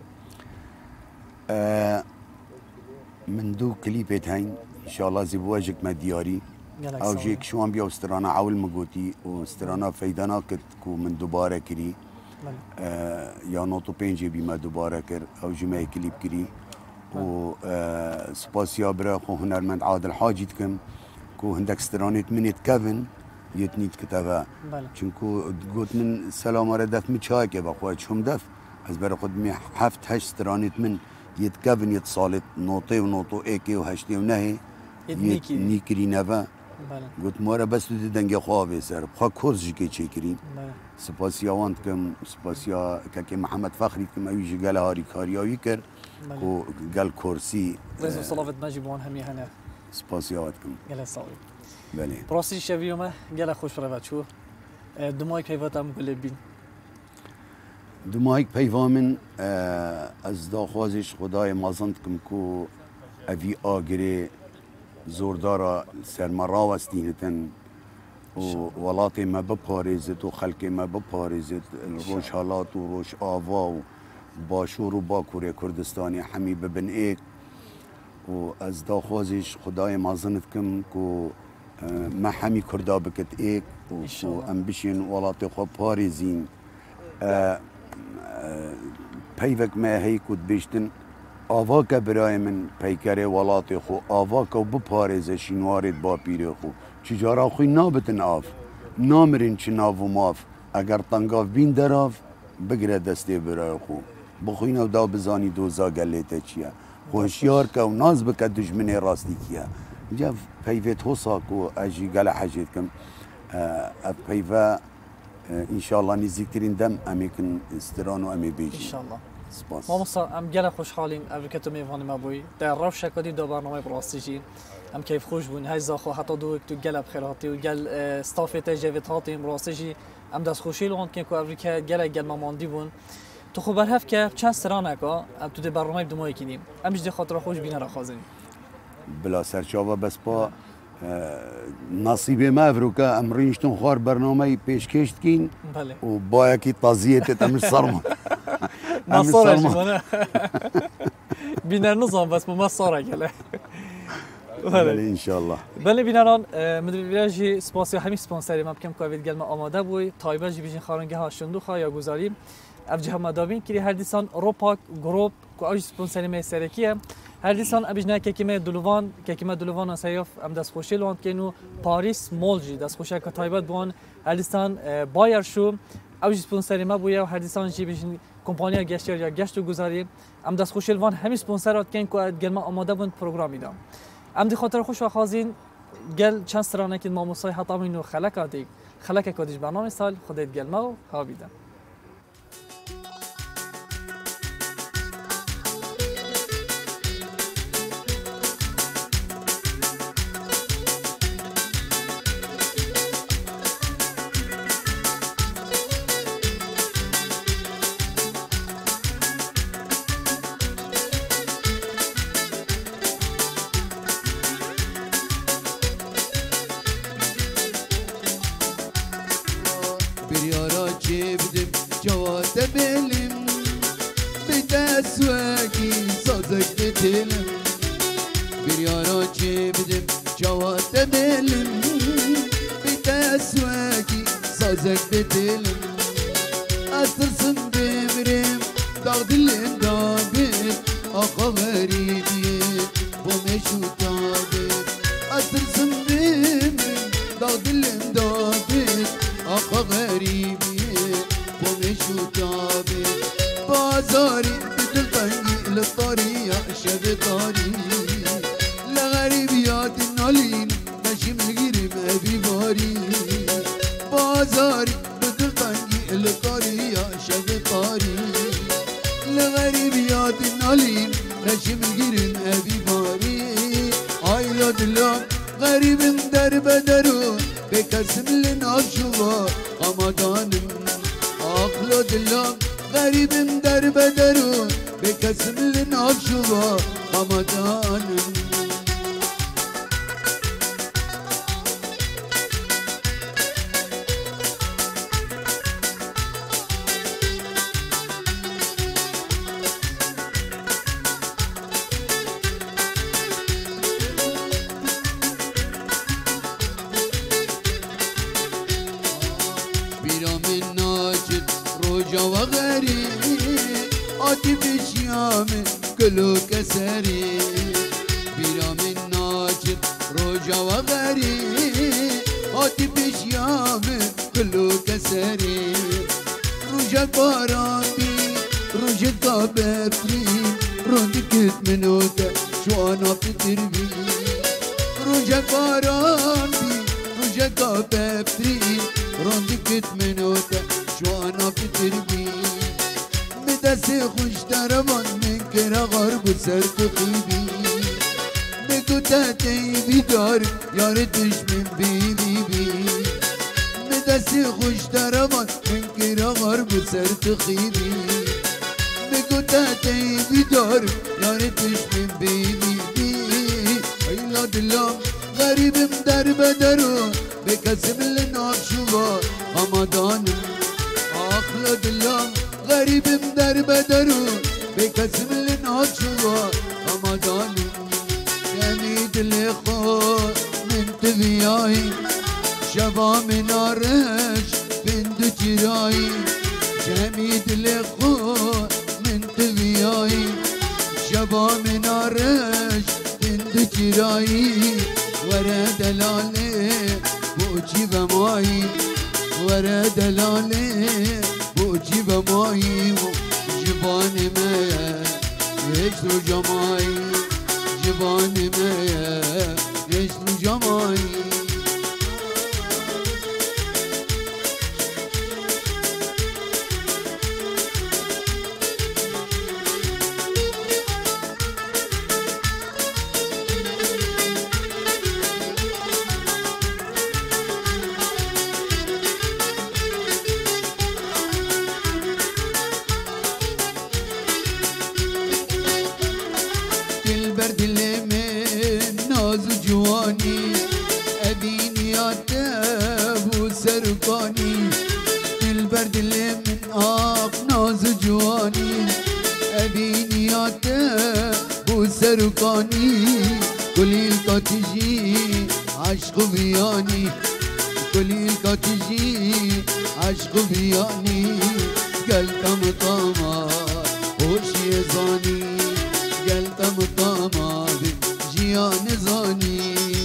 من دو كليبات هين ان شاء الله زبواجك ما دياري او جيك شوان بيا استرانا عول مقوتي واسترانا فيدانا كتكو من دوباره كري يا نوتو بينجي بما دوباره كر او جماعي كليب كري و سباسيا برا خو هنرمند عادل حاجتكم كو هندك استرانيت من يتكفن يتنيت كتابه چونكو قلت من سلام ردف متشايك بقوا شوم دف از برا قدمي حفت هش استرانيت من يتكفن يتصالت نوطي ونوطو ايكي وهشتي ونهي نيكري نفا قلت مورا بس دنگي خوابي سر بخوا كورس جيكي تشيكرين سباسيا وانتكم سباسيا كاكي محمد فخري كم اويجي قال هاري كاريا ويكر و قال كورسي رزو صلافت ماجي بوان همي هنا سباسيا وانتكم قال صاوي بله براسي شبيومه قال خوش روات شو دماغ كيفات ام قلبين دماغ پیوامن از داخوازش خدای مازندکم کو اوی آگره زوردارا سرمرا وستینتن و ولات ما بپارزت و خلق ما بپارزت روش حالات و روش آوا و باشور و باکور کردستانی همی ببن ایک و از داخوازش خدای مازندکم کو ما همی کردا بکت ایک و ام بشین ولات خو پارزین پیوک ما هی کود بیشتن آوا که برای من پیکره ولات خو آوا که بپارزه شینوارد با پیر خو چجارا خوی نابتن آف نامرین چی ناو و ماف اگر تنگاف بین دراف بگره دسته برای خو بخوی نو دا بزانی دوزا گلیته چیه خوشیار که و ناز بکه دجمنه راستی کیه جا پیوت حسا کو اجی گل حجید کم پیوه انشالله نزدیکترین دم امیکن استران و امی بیجی انشالله سپاس ما مصر ام گل خوشحالیم افریکتو میوانی ما بوی در روش شکادی دو برنامه براستی جی ام کیف خوش بون های زاخو حتی دو تو گل بخیراتی و گل استافت جوید هاتی براستی جی ام دست خوشی لوند که افریکا گل ماماندی بون تو خوب برهف که چند سرانه که ام تو برنامه دمایی کنیم ام جدی خاطر خوش بینه را خازنیم بلا سرچاوه بس با نصیب ما افروکا امرینشتون خوار برنامه پیشکشت کین بله و با یکی تازیت امش سرما مصارا جمانه بینر نظام بس ما صارا گله بله انشالله بله بینران مدري بیاجی سپاسی همین سپانسری ما بکم کوید گلم آماده بوی تایبه جی بیشین خارنگه ها شندوخا یا گزاریم افجه مداوین کری هر دیسان روپاک گروپ کو اوج سپانسری میسرکیه هر دیسان ابیش نه کیمه دلوان سیاف ام دست خوشی لوند کینو پاریس مولجی دست خوشی که تایبت بون هر دیسان بایر شو اوج سپانسری ما بویا هر دیسان جی بیشین کمپانی گشتر یا گشت و گزاری ام دست خوشی لوند همین سپانسرات کین کو گلم آماده بون پروگرام میدم ام دی خاطر خوش و خازین گل چند سرانه که ما مصای حتامین و خلک کادیش برنامه سال خودت گلمه و ها بیدم بدرون بکسم لناشوا آمادانم عقل و دلم غریبم در بدرون بکسم لناشوا آمادانم جوا غریب آتی بشیامه گلو کسری بیرام ناچر رو جوا غریب آتی بشیامه گلو کسری روژا باران بی روژا کابتری روندی کت منوته شوانا فتر بی روژا باران بی روژا کابتری روندی کت منوته شوانا فتر بی مدسي خوش درمان من كرا غرب سر تقيبي بگو تاتي بیدار یارتش من بی بی بی مدسي خوش درمان من كرا غرب سر تقيبي بگو تاتي بیدار یارتش من بی بی بی ایلا دلم غریبم در بدرون بکسم لناشوا آمادانم آخلا دلم غریبم در بدرون بکسم لناشوا آمادانم شمید لخور من تبیایی شبا منارش بند جرایی شمید لخور من تبیایی شبا منارش بند جرایی ورا دلاله بوچی بمایی ورا دلاله بوچی بمایی جبان میں یشتر جمایی جبان میں یشتر جمایی سرکانی کلیل کاتیجی عشق بیانی کلیل کاتیجی عشق بیانی گلتم تاما خوشی زانی گلتم تاما جیان زانی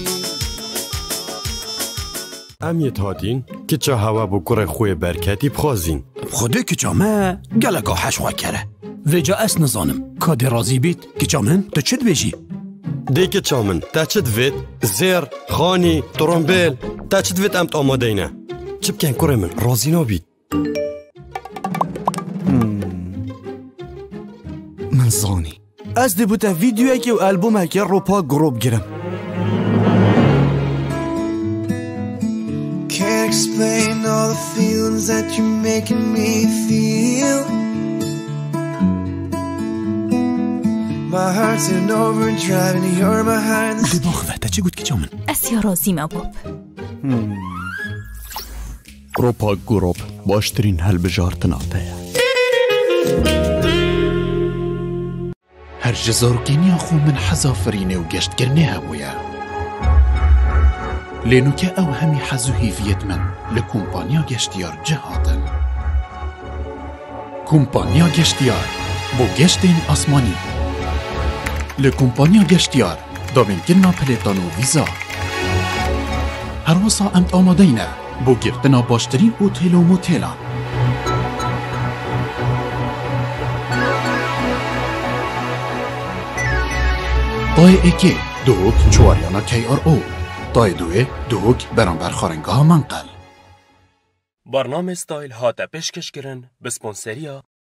امیت هاتین که چه هوا بکره خوی برکتی بخوازین خودی که چامه گلکا حشوه کره ویجا اس نزانم کادی رازی بیت که چامن تو چید بیجی؟ دی که چامن تا چید وید زیر، خانی، ترومبیل تا چید وید امت آماده اینه چه بکن کره من رازی نابید من زانی از دی بوده ویدیو اکی و البوم اکی رو پا گروب گیرم Can't explain all the feelings that you're making me feel My heart's in overdrive and you're behind the دماغ تا چی گود که چامن؟ اسیا رازی مبوب روپا گروب باشترین هل بجارتناته هر جزارگینی خو من حزافرینه و گشت کرنه هبویا لینو که او همی حزو هیویت من لکومپانیا گشتیار جهاتن کومپانیا گشتیار بو گشتین آسمانی لکومپانیا گشتیار دابین گرنا پلیتان و ویزا هر وصا امت آمادینه بو گرتنا باشترین اوتیل و موتیلان طای اکی دوک چواریانا کی آر او طای دوی دوک برانبر خارنگاه منقل برنامه ستایل هاته پیشکش کرن به سپانسریا